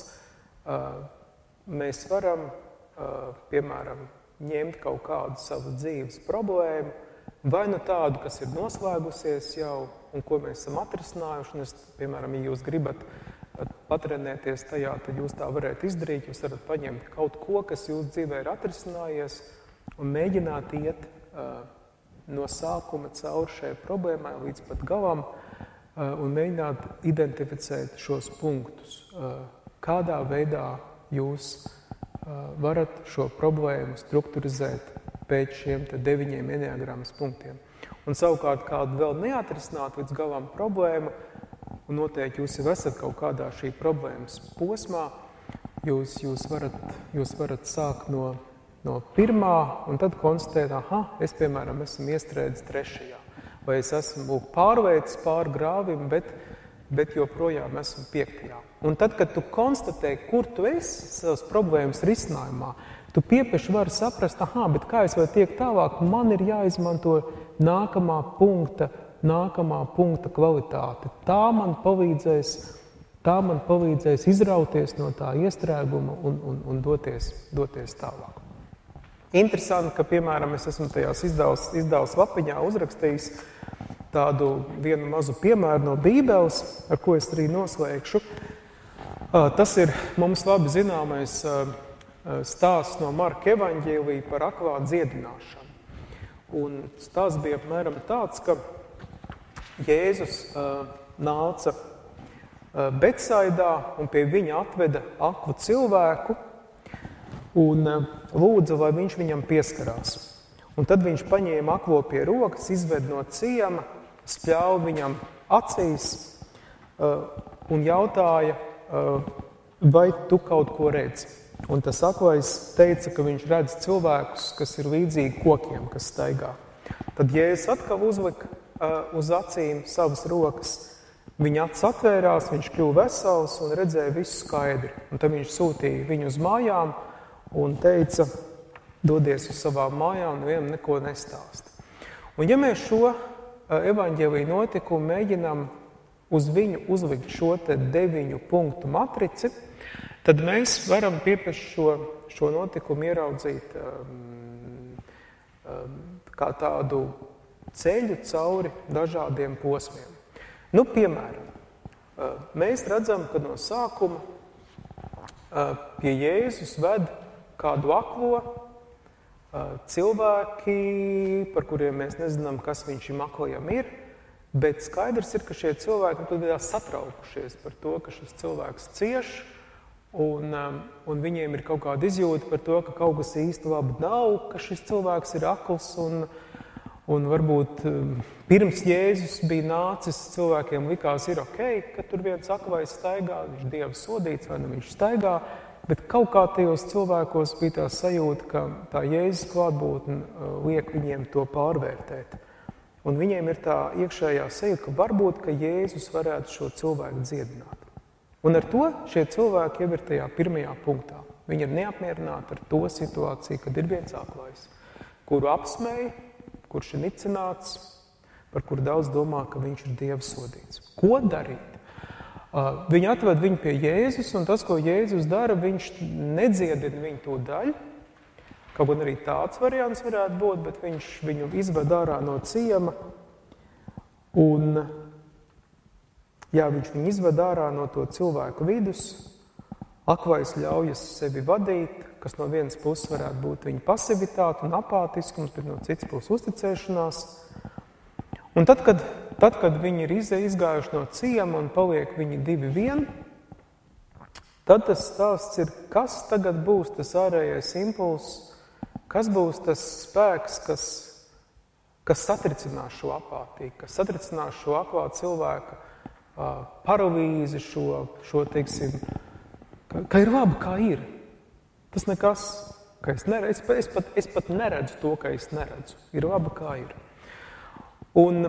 mēs varam, piemēram, ņemt kaut kādu savu dzīves problēmu, vai nu tādu, kas ir noslēgusies jau un ko mēs esam atrisinājuši, un piemēram, ja jūs gribat patrenēties tajā, tad jūs tā varētu izdarīt, jūs varat paņemt kaut ko, kas jūsu dzīvē ir atrisinājies, un mēģināt iet no sākuma cauri šai problēmai līdz pat galam, un mēģināt identificēt šos punktus, kādā veidā jūs varat šo problēmu strukturizēt pēc šiem 9 enneagrammas punktiem. Un savukārt kādu vēl neatrisināt līdz galam problēmu, un noteikti jūs jau esat kaut kādā šī problēmas posmā, jūs varat sākt no pirmā un tad konstatēt, es, piemēram, esmu iestrēdzis 3. Vai es esmu pārveicis pāri grāvim, bet bet joprojām esmu 5. Un tad, kad tu konstatē, kur tu esi savas problēmas risinājumā, tu piepieši vari saprast, bet kā es varu tiek tālāk, man ir jāizmanto nākamā punkta kvalitāte. Tā man palīdzēs izrauties no tā iestrēguma un doties tālāk. Interesanti, ka, piemēram, es esmu tajās izdevas lapiņā uzrakstījis tādu vienu mazu piemēru no Bībeles, ar ko es arī noslēgšu. Tas ir mums labi zināmais stāsts no Marka evaņģēlija par aklā dziedināšanu. Un stāsts bija apmēram tāds, ka Jēzus nāca Betsaidā un pie viņa atveda aklu cilvēku un lūdza, lai viņš viņam pieskarās. Un tad viņš paņēma aklo pie rokas, izved no ciema, spļāva viņam acīs un jautāja, vai tu kaut ko redzi. Un tas aklais teica, ka viņš redz cilvēkus, kas ir līdzīgi kokiem, kas staigā. Tad Jēzus atkal uzlika uz acīm savas rokas. Viņa acis atvērās, viņš kļuva vesels un redzēja visu skaidri. Un tad viņš sūtīja viņu uz mājām un teica, dodies uz savām mājām, nevienam neko nestāst. Un ja mēs šo evaņģēlija notikumu mēģinām uz viņu uzlikt šo 9 punktu matrici, tad mēs varam piepieši šo notikumu ieraudzīt kā tādu ceļu cauri dažādiem posmiem. Nu, piemēram, mēs redzam, ka no sākuma pie Jēzus ved kādu aklo cilvēki, par kuriem mēs nezinām, kas viņš šim aklajam ir, bet skaidrs ir, ka šie cilvēki ir satraukušies par to, ka šis cilvēks cieš, un viņiem ir kaut kāda izjūta par to, ka kaut kas īsti labi nav, ka šis cilvēks ir akls, un varbūt pirms Jēzus bija nācis, cilvēkiem likās ir ok, ka tur viens aklais staigā, viņš Dieva sodīts, vai nu viņš staigā, bet kaut kā tajos cilvēkos bija tā sajūta, ka tā Jēzus klātbūtne liek viņiem to pārvērtēt. Un viņiem ir tā iekšējā sajūta, ka varbūt, ka Jēzus varētu šo cilvēku dziedināt. Un ar to šie cilvēki jau ir tajā pirmajā punktā. Viņi ir neapmierināti ar to situāciju, kad ir viens aklais, kuru apsmēja, kurš ir nicināts, par kuru daudz domā, ka viņš ir Dieva sodīts. Ko darīt? Viņi atved viņu pie Jēzus, un tas, ko Jēzus dara, viņš nedziedina viņu to daļu. Kaut gan arī tāds variants varētu būt, bet viņš viņu izved ārā no ciema, un viņš viņu izved ārā no to cilvēku vidus, aklais ļaujas sevi vadīt, kas no vienas puses varētu būt viņa pasivitāte un apātiskums, bet no citas puses uzticēšanās. Un tad, kad viņi ir izgājuši no ciema un paliek viņi 2 tad tas stāsts ir, kas tagad būs tas ārējais impulss, kas būs tas spēks, kas satricinās šo apātiju, kas satricinās šo aklā cilvēka paralīzi, šo teiksim, ka ir labi, kā ir. Tas nekas, ka es pat neredzu to, ka es neredzu. Ir labi, kā ir. Un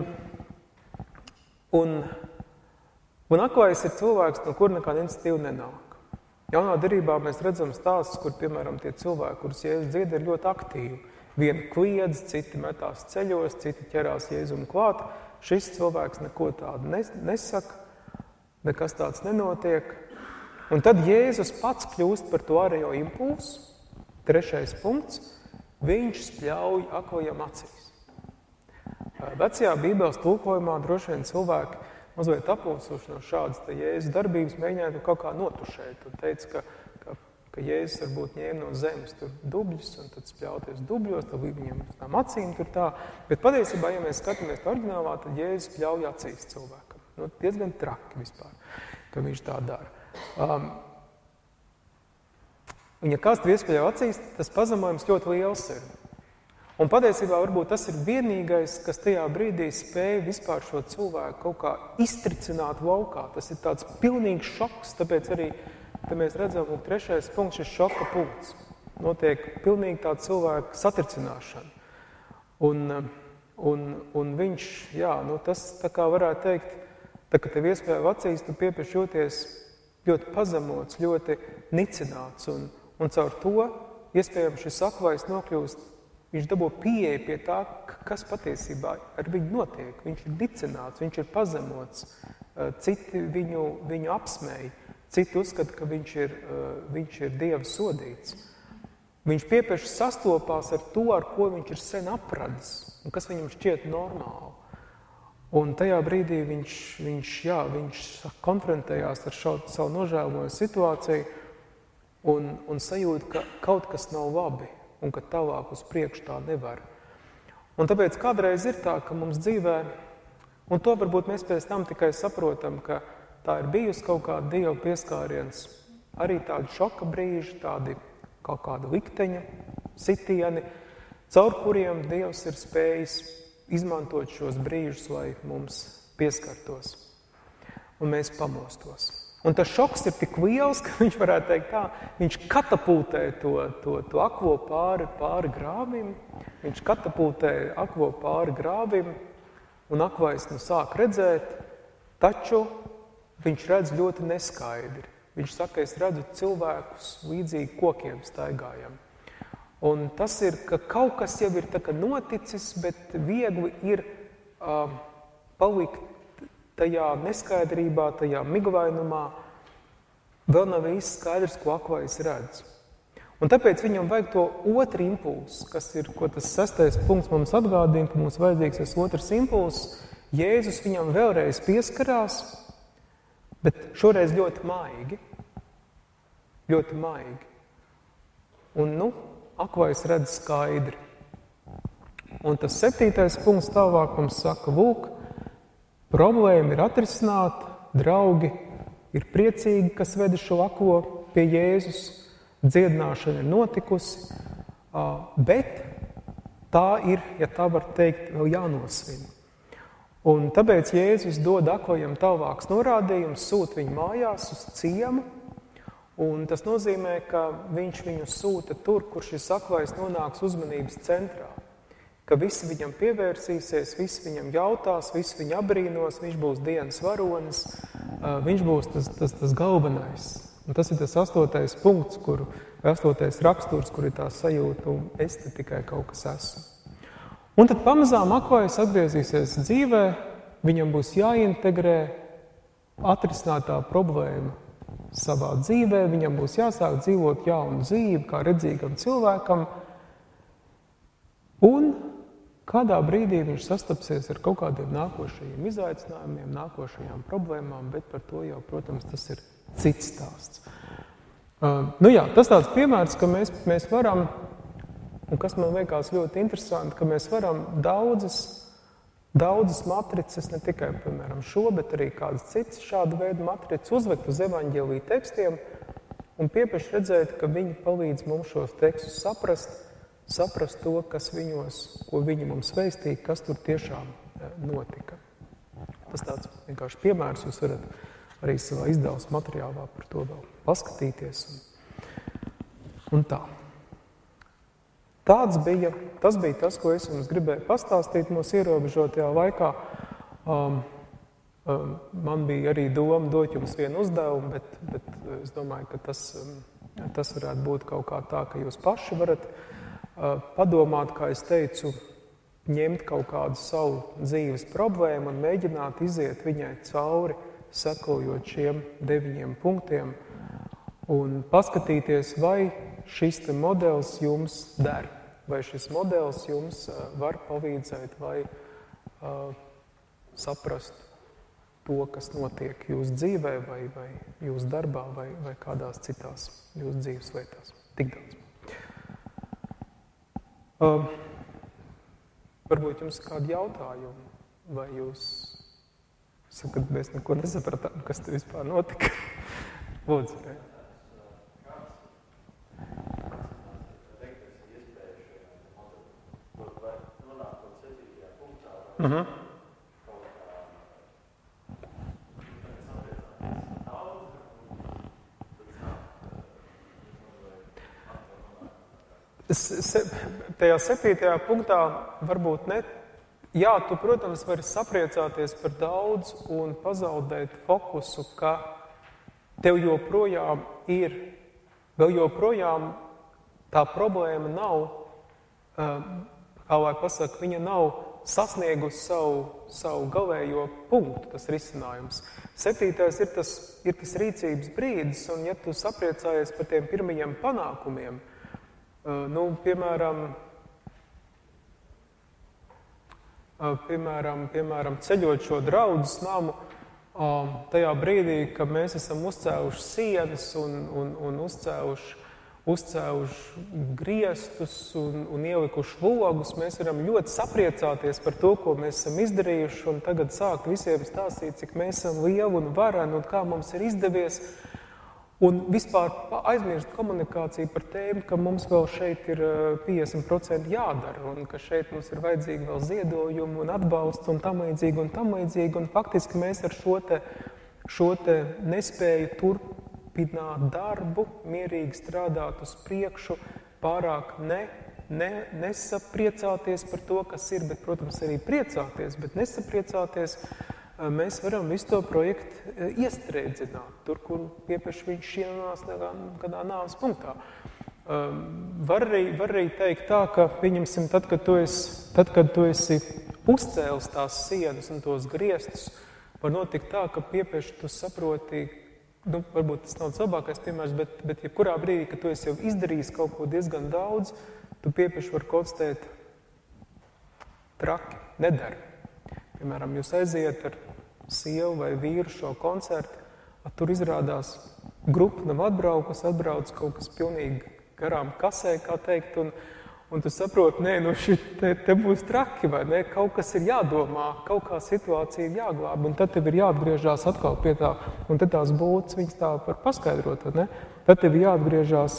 aklais ir cilvēks, no kur nekāda iniciatīva nenāk. Jaunā derībā mēs redzam stāstus, kur, piemēram, tie cilvēki, kurus Jēzus dzied, ir ļoti aktīvi. Vieni kliedz, citi metās ceļos, citi ķerās Jēzum klāt. Šis cilvēks neko tādu nesaka, nekas tāds nenotiek. Un tad Jēzus pats kļūst par to ārējo impulsu. 3. punkts. Viņš spļauj aklajam acīs. Vecajā Bībeles tulkojumā droši vien cilvēki mazliet apmulsuši no šādas Jēzus darbības mēģināja kaut kā notušēt. Un teica, ka Jēzus varbūt ņēma no zemes tur dubļus un tad spļauties dubļos, tad viņam tām acīm tur tā. Bet patiesībā, ja mēs skatāmies to oriģinālā, tad Jēzus spļauj acīs cilvēkam. Nu, diezgan traki vispār, ka viņš tā dara. Un ja kāds tur iespļauj acīs, tas pazemojums ļoti liels ir. Un patiesībā varbūt tas ir vienīgais, kas tajā brīdī spēja vispār šo cilvēku kaut kā iztricināt laukā. Tas ir tāds pilnīgs šoks, tāpēc arī te mēs redzam, ka 3. punkts ir šoka punkts. Notiek pilnīgi tā cilvēka satricināšana. Un viņš, tas tā kā varētu teikt, Tā, ka tev iespēja acīs, tu piepeši jūties ļoti pazemots, ļoti nicināts, un caur to iespējams šis akvais nokļūst, viņš dabū pieeja pie tā, kas patiesībā ar viņu notiek. Viņš ir nicināts, viņš ir pazemots, citi viņu apsmēj, citi uzskata, ka viņš ir Dieva sodīts. Viņš piepeši sastopās ar to, ar ko viņš ir sen apradis, un kas viņam šķiet normāli. Un tajā brīdī viņš konfrontējās ar savu nožēlojumu situāciju un sajūt, ka kaut kas nav labi un ka tālāk uz priekšu tā nevar. Un tāpēc kādreiz ir tā, ka mums dzīvē, un to varbūt mēs pēc tam tikai saprotam, ka tā ir bijusi kaut kāda Dieva pieskāriens, arī tādi šoka brīži, tādi kaut kāda likteņa sitieni, caur kuriem Dievs ir spējis izmantot šos brīžus, lai mums pieskartos un mēs pamostos. Un tas šoks ir tik liels, ka viņš varētu teikt tā, viņš katapultē to akvo pāri grāvim, viņš katapultē akvo pāri grāvim, un akvais sāk redzēt, taču viņš redz ļoti neskaidri. Viņš saka, es redzu cilvēkus līdzīgi kokiem staigājam. Un tas ir, ka kaut kas jau ir tā kā noticis, bet viegli ir palikt tajā neskaidrībā, tajā miglainumā. Vēl nav īsti skaidrs, ko akvais redz. Un tāpēc viņam vajag to otru impulsu, kas ir, ko tas 6. punkts mums atgādina, ka mums vajadzīgs tas otrs impulss. Jēzus viņam vēlreiz pieskarās, bet šoreiz ļoti maigi. Ļoti maigi. Un, akvais redz skaidri. Un tas 7. punkts tālāk mums saka, lūk, problēma ir atrisināta, draugi ir priecīgi, kas veda šo akvo pie Jēzus, dziedināšana ir notikusi, bet tā ir, ja tā var teikt, vēl jānosvin. Un tāpēc Jēzus dod akvajam tālāks norādījums, sūt viņu mājās uz ciemu, un tas nozīmē, ka viņš viņu sūta tur, kur šis akvais nonāks uzmanības centrā. Ka visi viņam pievērsīsies, visi viņam jautās, visi viņu abrīnos, viņš būs dienas varonis, viņš būs tas galvenais. Un tas ir tas 8. punkts, 8. raksturs, kur ir tā sajūta, un es te tikai kaut kas esmu. Un tad pamazām akvais atgriezīsies dzīvē, viņam būs jāintegrē atrisinātā problēma savā dzīvē, viņam būs jāsāk dzīvot jaunu dzīvi, kā redzīgam cilvēkam, un kādā brīdī viņš sastapsies ar kaut kādiem nākošajiem izaicinājumiem, nākošajām problēmām, bet par to jau, protams, tas ir cits stāsts. Tas tāds piemērs, ka mēs varam, un kas man liekas ļoti interesanti, ka mēs varam daudzas matricas, ne tikai, piemēram, šo, bet arī kādas citas šāda veida matricas uzvekt uz evaņģēlija tekstiem un piepeši redzēt, ka viņi palīdz mums šos tekstus saprast to, ko viņi mums vēstīja, kas tur tiešām notika. Tas tāds vienkārši piemērs, jūs varat arī savā izdevuma materiālā par to vēl paskatīties. Un tā. Tas bija tas, ko es jums gribēju pastāstīt mūsu ierobežotajā laikā. Man bija arī doma dot jums vienu uzdevumu, bet es domāju, ka tas varētu būt kaut kā tā, ka jūs paši varat padomāt, kā es teicu, ņemt kaut kādu savu dzīves problēmu un mēģināt iziet viņai cauri, sekojot šiem 9 punktiem un paskatīties, vai šis te modelis jums der, vai šis modelis jums var palīdzēt, vai saprast to, kas notiek jūsu dzīvē, vai jūsu darbā, vai kādās citās jūsu dzīves lietās. Tik daudz. Varbūt jums kādi jautājumi, vai jūs sakat, mēs neko nesapratām, kas te vispār notika? Lūdzu. Tajā 7. punktā varbūt ne jā, tu, protams, vari sapriecāties par daudz un pazaudēt fokusu, ka tev joprojām ir, vēl joprojām tā problēma nav, kā lai pasaka, viņa nav sasniegusi savu galējo punktu, tas risinājums. 7. ir tas rīcības brīdis, un ja tu sapriecājies par tiem pirmajiem panākumiem, piemēram, ceļot šo draudzes namu, tajā brīdī, kad mēs esam uzcēluši sienas un uzcēluši griestus un ielikuši logus, mēs varam ļoti sapriecāties par to, ko mēs esam izdarījuši, un tagad sākt visiem stāstīt, cik mēs esam lieli un vareni un kā mums ir izdevies, un vispār aizmirst komunikāciju par tēmu, ka mums vēl šeit ir 50% jādara, un ka šeit mums ir vajadzīgi vēl ziedojumi un atbalsts un tam līdzīgi, un faktiski mēs ar šo te nespēju turpināt darbu, mierīgi strādāt uz priekšu, pārāk nesapriecāties par to, kas ir, bet, protams, arī priecāties, bet nesapriecāties, mēs varam visu to projektu iestrēdzināt, tur, kur piepeši viņš ienās kādā nāves punktā. Var arī teikt tā, ka, pieņemsim, tad, kad tu esi uzcēlis tās sienas un tos griestus, var notikt tā, ka piepeši tu saproti, varbūt tas nav tas labākais piemērs, bet jebkurā brīdī, kad tu esi jau izdarījis kaut ko diezgan daudz, tu piepeši var konstatēt traki, nedara. Piemēram, jūs aiziet ar sievu vai vīru šo koncertu, tur izrādās grupa nav atbrauc kaut kas pilnīgi garām kasē, kā teikt, un tu saproti, te būs traki, vai ne? Kaut kas ir jādomā, kaut kā situācija ir jāglāb, un tad tev ir jāatgriežās atkal pie tā, un tad tās būtas viņas tā var paskaidrot, vai ne? Tad tev ir jāatgriežās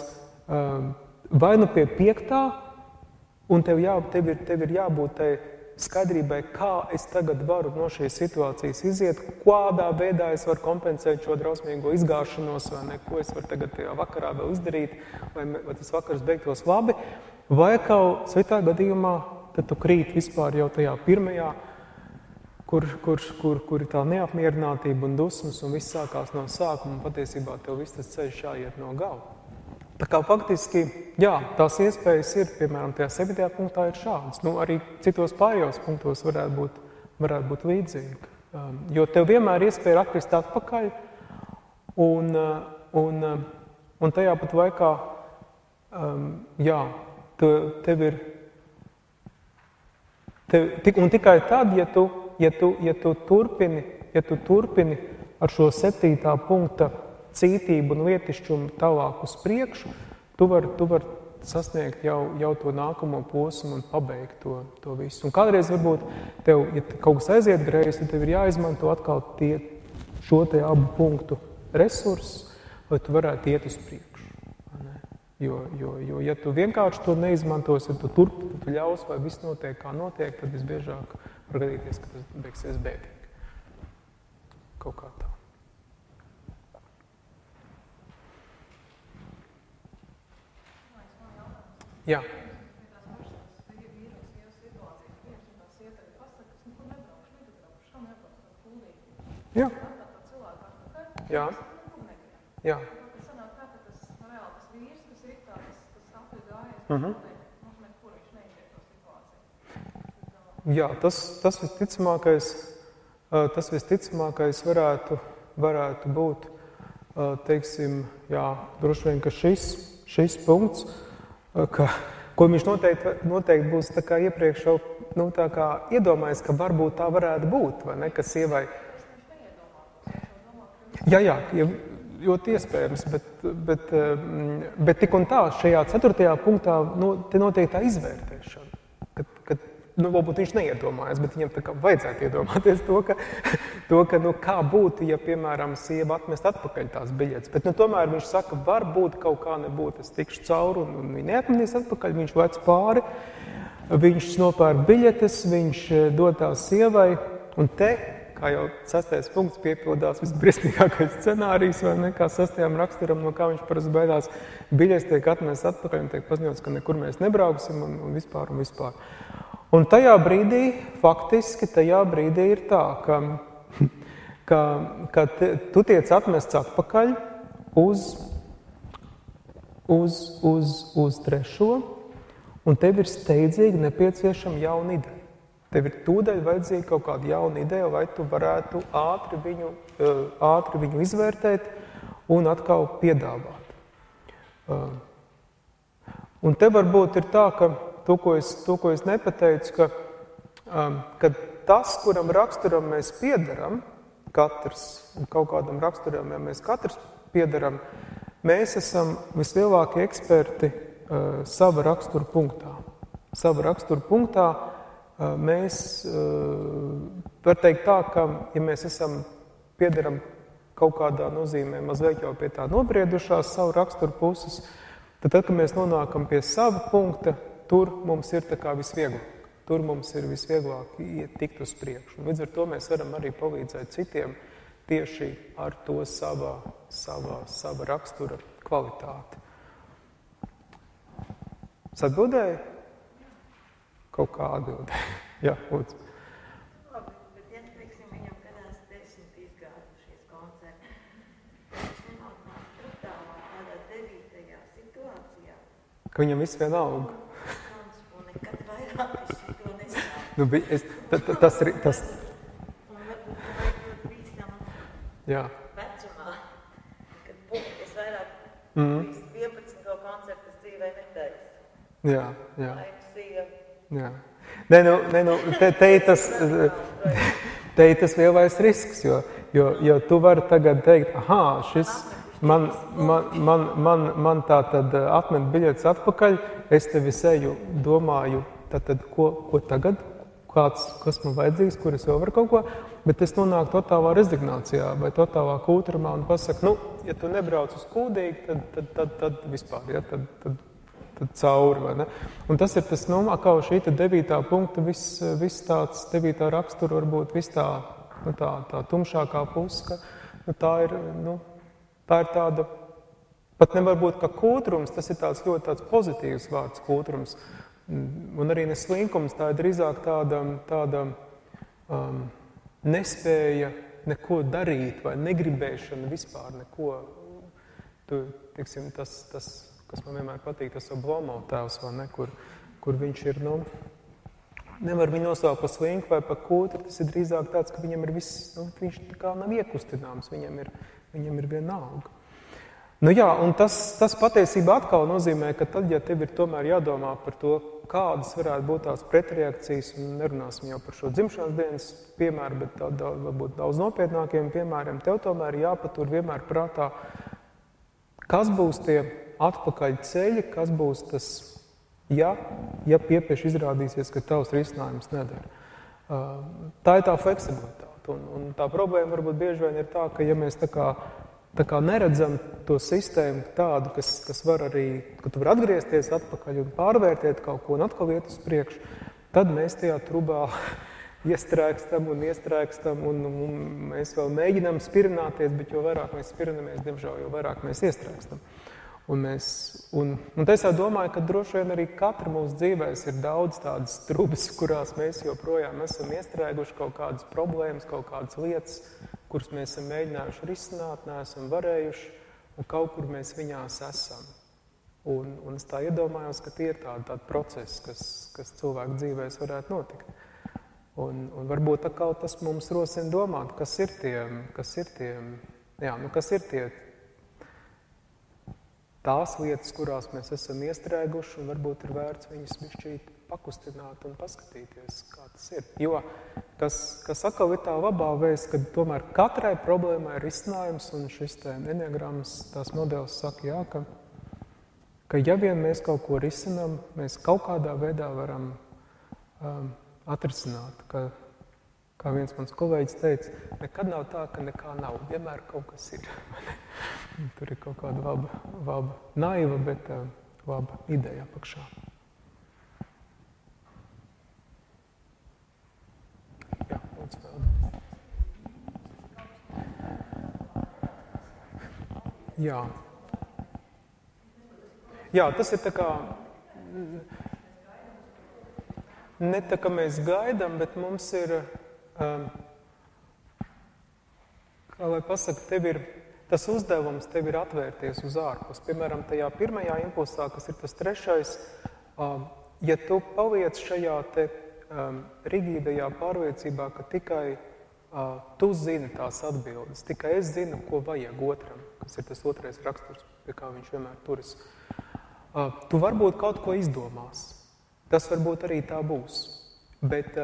vai nu pie 5. un tev ir jābūt tai skaidrībai, kā es tagad varu no šīs situācijas iziet, kādā veidā es varu kompensēt šo drausmīgo izgāšanos, vai ne, ko es varu tagad tajā vakarā vēl izdarīt, vai tas vakars beigtos labi, vai kā svetā gadījumā, tad tu krīt vispār jau tajā pirmajā, kur ir tā neapmierinātība un dusmas, un viss sākās no sākuma, un patiesībā tev viss tas ceļš jāiet no gala. Tā kā faktiski, jā, tās iespējas ir, piemēram, tajā 7. punktā ir šādas. Arī citos pārējos punktos varētu būt līdzīgi. Jo tev vienmēr ir iespēja atkrist atpakaļ, un tajā pat laikā, jā, tev ir, un tikai tad, ja tu turpini ar šo 7. punkta cītību un lietišķumu tālāk uz priekšu, tu vari sasniegt jau to nākamo posmu un pabeigt to visu. Un kādreiz varbūt tev, ja kaut kas aiziet greizi, tad tev ir jāizmanto atkal šo te abu punktu resursus, lai tu varētu iet uz priekšu. Jo ja tu vienkārši to neizmantos, ja tu ļaus, vai viss notiek kā notiek, tad visbiežāk var gadīties, ka tas beigsies bēdīgi. Kaut kā tā. Jā. Jā. Jā. Jā. Jā, tas visticamākais varētu būt, teiksim, jā, droši vien, ka šis punkts, ko viņš noteikti būs tā kā iepriekš jau, tā kā iedomājies, ka varbūt tā varētu būt, vai ne, ka sievai. Jā, ļoti iespējams, bet tik un tā, šajā 4. punktā, te notiek tā izvērtēšana, kad varbūt viņš neiedomājas, bet viņam tā kā vajadzētu iedomāties to, ka kā būtu, ja, piemēram, sieva atmest atpakaļ tās biļetes. Bet, tomēr viņš saka, varbūt kaut kā nebūtu, es tikšu cauri, un viņi neatmenīs atpakaļ, viņš lec pāri, viņš nopērk biļetes, viņš dod tās sievai, un te, kā jau 6. punkts, piepildās visbriesmīgākais scenārijs, vai ne, kā 6. raksturam, no kā viņš parasti baidās, biļetes tiek atmest atpakaļ un tiek paziņots, ka nekur mēs nebrauksim un vispār. Un tajā brīdī, faktiski tajā brīdī ir tā, ka tu tiec atmests atpakaļ uz trešo, un tev ir steidzīgi nepieciešama jauna ideja. Tev ir tūdaļ vajadzīga kaut kāda jauna ideja, lai tu varētu ātri viņu izvērtēt un atkal piedāvāt. Un te varbūt ir tā, ka to, ko es nepateicu, ka tas, kuram raksturam mēs piederam, katrs, un kaut kādam raksturam, ja mēs katrs piederam, mēs esam vislielākie eksperti sava rakstura punktā. Sava rakstura punktā mēs, var teikt tā, ka, ja mēs piederam kaut kādā nozīmē mazliet jau pie tā nobriedušās savu raksturu puses, tad, kad mēs nonākam pie sava punkta, tur mums ir tā kā visvieglāk. Tur mums ir visvieglāk tikt uz priekšu. Līdz ar to mēs varam arī palīdzēt citiem tieši ar to sava rakstura kvalitāti. Es atbildēju? Kaut kā atbildēju. Jā, lūdzu. Labi, bet ja, teiksim, viņam gadās 10 izgājušies koncerti, viņš nenāk brutālā tādā 9. situācijā. Ka viņam viss vienalga. Un nekad vairāk es šito nesāku. Nu, tas ir... Un varbūt bīstam vecumā, kad es vairāk 11 koncertus dzīvē netaisu. Jā. Nē, te ir tas lielais risks, jo tu vari tagad teikt, šis man tā tad atmet biļetes atpakaļ, es tevi seju domāju, tad ko tagad, kas man vajadzīgs, kur es vēl varu kaut ko, bet es nonāku totālā rezignācijā vai totālā kūtrumā un pasaku, ja tu nebrauc uz Kūdīgi, tad vispār, tad cauri, vai ne? Un tas ir tas, kā šī 9. punkta, viss tāds 9. rakstura, varbūt viss tā tumšākā puse, ka tā ir tāda, pat nevar būt kā kūtrums, tas ir tāds ļoti tāds pozitīvs vārds kūtrums, un arī ne slinkums, tā ir drīzāk tāda nespēja neko darīt, vai negribēšana vispār neko, tas kas man vienmēr patīk, tas Oblomo tēvs, vai ne, kur viņš ir, nevar viņu nosaukt pa slinku vai pa kūtri, tas ir drīzāk tāds, ka viņam ir viss, viņš tā kā nav iekustināms, viņam ir vienalga. Un tas patiesībā atkal nozīmē, ka tad, ja tev ir tomēr jādomā par to, kādas varētu būt tās pretreakcijas, un nerunāsim jau par šo dzimšanas dienas piemēru, bet varbūt daudz nopietnākiem piemēriem, tev tomēr jāpatur vienmēr prātā, kas būs tie atpakaļ ceļi, kas būs tas, ja piepieši izrādīsies, ka tavs risinājums nedara. Tā ir tā fleksibilitāte, un tā problēma varbūt bieži vien ir tā, ka ja mēs tā kā neredzam to sistēmu tādu, kas var arī, ka tu var atgriezties atpakaļ un pārvērtēt kaut ko un atkal iet uz priekšu, tad mēs tajā trubā iestrēgstam, un mēs vēl mēģinām spirināties, bet jo vairāk mēs spirinamies, diemžēl, jo vairāk mēs iestrēgstam. Un es jau domāju, ka droši vien arī katra mūsu dzīvēs ir daudz tādas trubas, kurās mēs joprojām esam iestrēguši kaut kādas problēmas, kaut kādas lietas, kuras mēs esam mēģinājuši risināt, neesam varējuši, un kaut kur mēs viņās esam. Un es tā iedomājos, ka tie ir tādi procesi, kas cilvēku dzīvēs varētu notikt. Un varbūt atkal tas mums rosina domāt, kas ir tie tās lietas, kurās mēs esam iestrēguši, un varbūt ir vērts viņus bišķīt pakustināt un paskatīties, kā tas ir. Jo, kas atkal ir tā labā vēsts, ka tomēr katrai problēmai ir risinājums, un šis enneagrammas tās modelis saka, ka ja vien mēs kaut ko risinām, mēs kaut kādā veidā varam atrisināt, kā viens mans kolēģis teica, nekad nav tā, ka nekā nav, vienmēr kaut kas ir. Tur ir kaut kāda laba naiva, bet laba ideja apakšā. Jā, lūdzu vēl. Jā, tas ir tā kā... ne tā, ka mēs gaidām, bet mums ir, kā lai pasaka, tas uzdevums tev ir atvērties uz ārpus. Piemēram, tajā pirmajā impulsā, kas ir tas 3. Ja tu paliec šajā te rigīdajā pārliecībā, ka tikai tu zini tās atbildes, tikai es zinu, ko vajag otram, kas ir tas 2. raksturs, pie kā viņš vienmēr turas. Tu varbūt kaut ko izdomās. Tas varbūt arī tā būs. Bet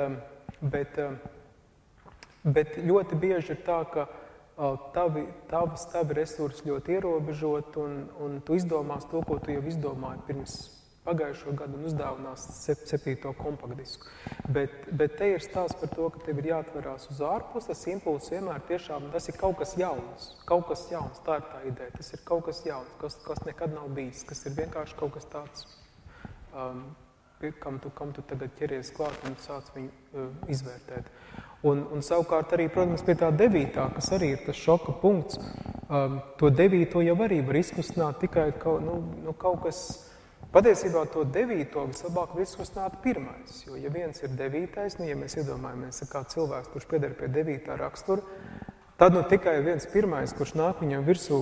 ļoti bieži ir tā, ka tavi resursi ļoti ierobežot un tu izdomās to, ko tu jau izdomāji pirms pagājušo gadu un uzdāvinās 7. kompaktdisku. Bet te ir stāsts par to, ka tev ir jāatverās uz ārpus, tas impulss vienmēr tiešām, tas ir kaut kas jauns, tā ir tā ideja, tas ir kaut kas jauns, kas nekad nav bijis, kas ir vienkārši kaut kas tāds, kam tu tagad ķeries klāt un sāc viņu izvērtēt. Un savukārt arī, protams, pie tā 9, kas arī ir tas šoka punkts, to 9 jau arī var izkustināt tikai kaut kas. Patiesībā to 9 vislabāk var izkustināt 1. Jo, ja viens ir 9, ja mēs iedomājamies, kā cilvēks, kurš pieder pie 9. rakstura, tad tikai viens 1, kurš nāk viņam virsū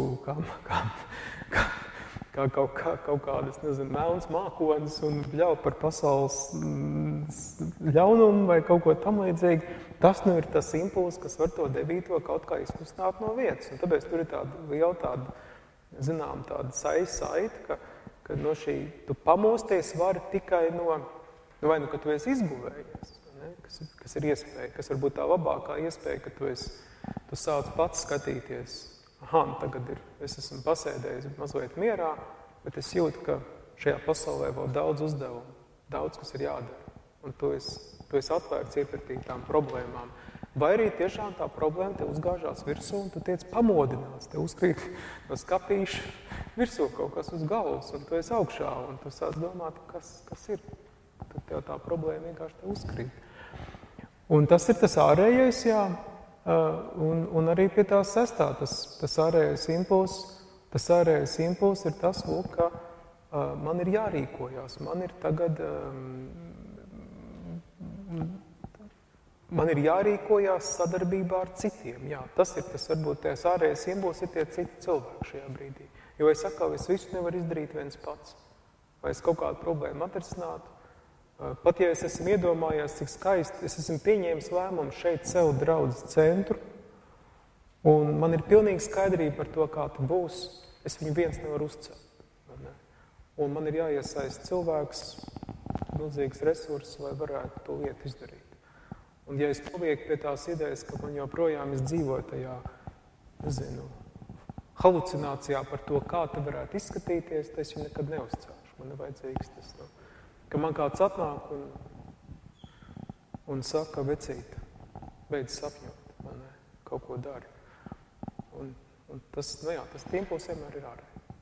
kā kaut kādas, melnas mākonis un bļauj par pasaules ļaunumu vai kaut ko tam līdzīgi. Tas ir tas impulss, kas var to 9 kaut kā izkustināt no vietas. Un tāpēc tur ir tāda saita, ka no šī tu pamosties vari tikai vai ka tu esi izguvējies, kas ir iespēja, kas varbūt tā labākā iespēja, ka tu sāc pats skatīties. Tagad es esmu pasēdējis mazliet mierā, bet es jūtu, ka šajā pasaulē vēl daudz uzdevumu, daudz, kas ir jādara. Un tu esi atvērts iepratīt tām problēmām. Vai arī tiešām tā problēma te uzgāžās virsū un tu tiec pamodināts, te uzkrīt no skapīša virsū kaut kas uz galvas un tu esi augšā un tu sāc domāt, kas ir. Tad tev tā problēma vienkārši te uzkrīt. Un tas ir tas ārējais, jā, un arī pie tā 6. tas ārējais impulss ir tas, ka man ir jārīkojās, man ir tagad... Man ir jārīkojās sadarbībā ar citiem. Jā, tas ir tas, varbūt tās ārējais impulss ir tie citi cilvēki šajā brīdī. Jo es visu nevaru izdarīt viens pats. Vai es kaut kādu problēmu atrisinātu. Pat ja es esmu iedomājies, cik skaisti, es esmu pieņēmis lēmumu šeit celt draudzes centru, un man ir pilnīgi skaidrība par to, kā tas būs, es viņu viens nevaru uzcelt. Ne? Un man ir jāiesaist cilvēks, milzīgs resurss, lai varētu to lietu izdarīt. Un ja es palieku pie tās idejas, ka man joprojām es dzīvoju tajā, halucinācijā par to, kā te varētu izskatīties, tad es viņu nekad neuzcelšu. Man nevajadzīgs tas. Ka man kāds atnāk un saka, vecīt, beidz sapņot, man kaut ko dari. Un tas, tas impulss vienmēr ir ārēji.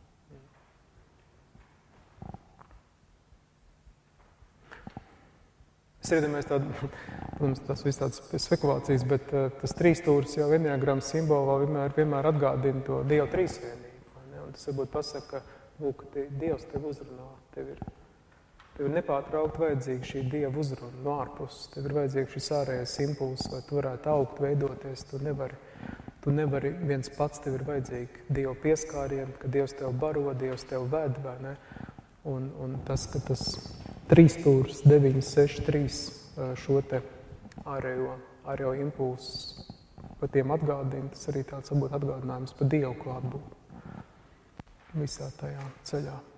Es iedomājos tādu, protams, tas viss tādas spekulācijas, bet tas 3 stūris jau enneagrammas simbolā vienmēr atgādina to Dieva trīsvienību. Un tas varbūt pasaka, ka Dievs tev uzrunā, tev ir nepārtraukti vajadzīga šī Dieva uzruna no ārpuses, tev ir vajadzīga šis ārējais impulss, lai tu varētu augt, veidoties, tu nevari viens pats, tev ir vajadzīgi Dieva pieskārieni, ka Dievs tev baro, Dievs tev ved, vai ne? Un tas, ka tas 3 stūris, 9, 6, 3 šo te ārējo impulsu par tiem atgādina, tas arī tāds varbūt atgādinājums par Dievu klātbūtni visā tajā ceļā.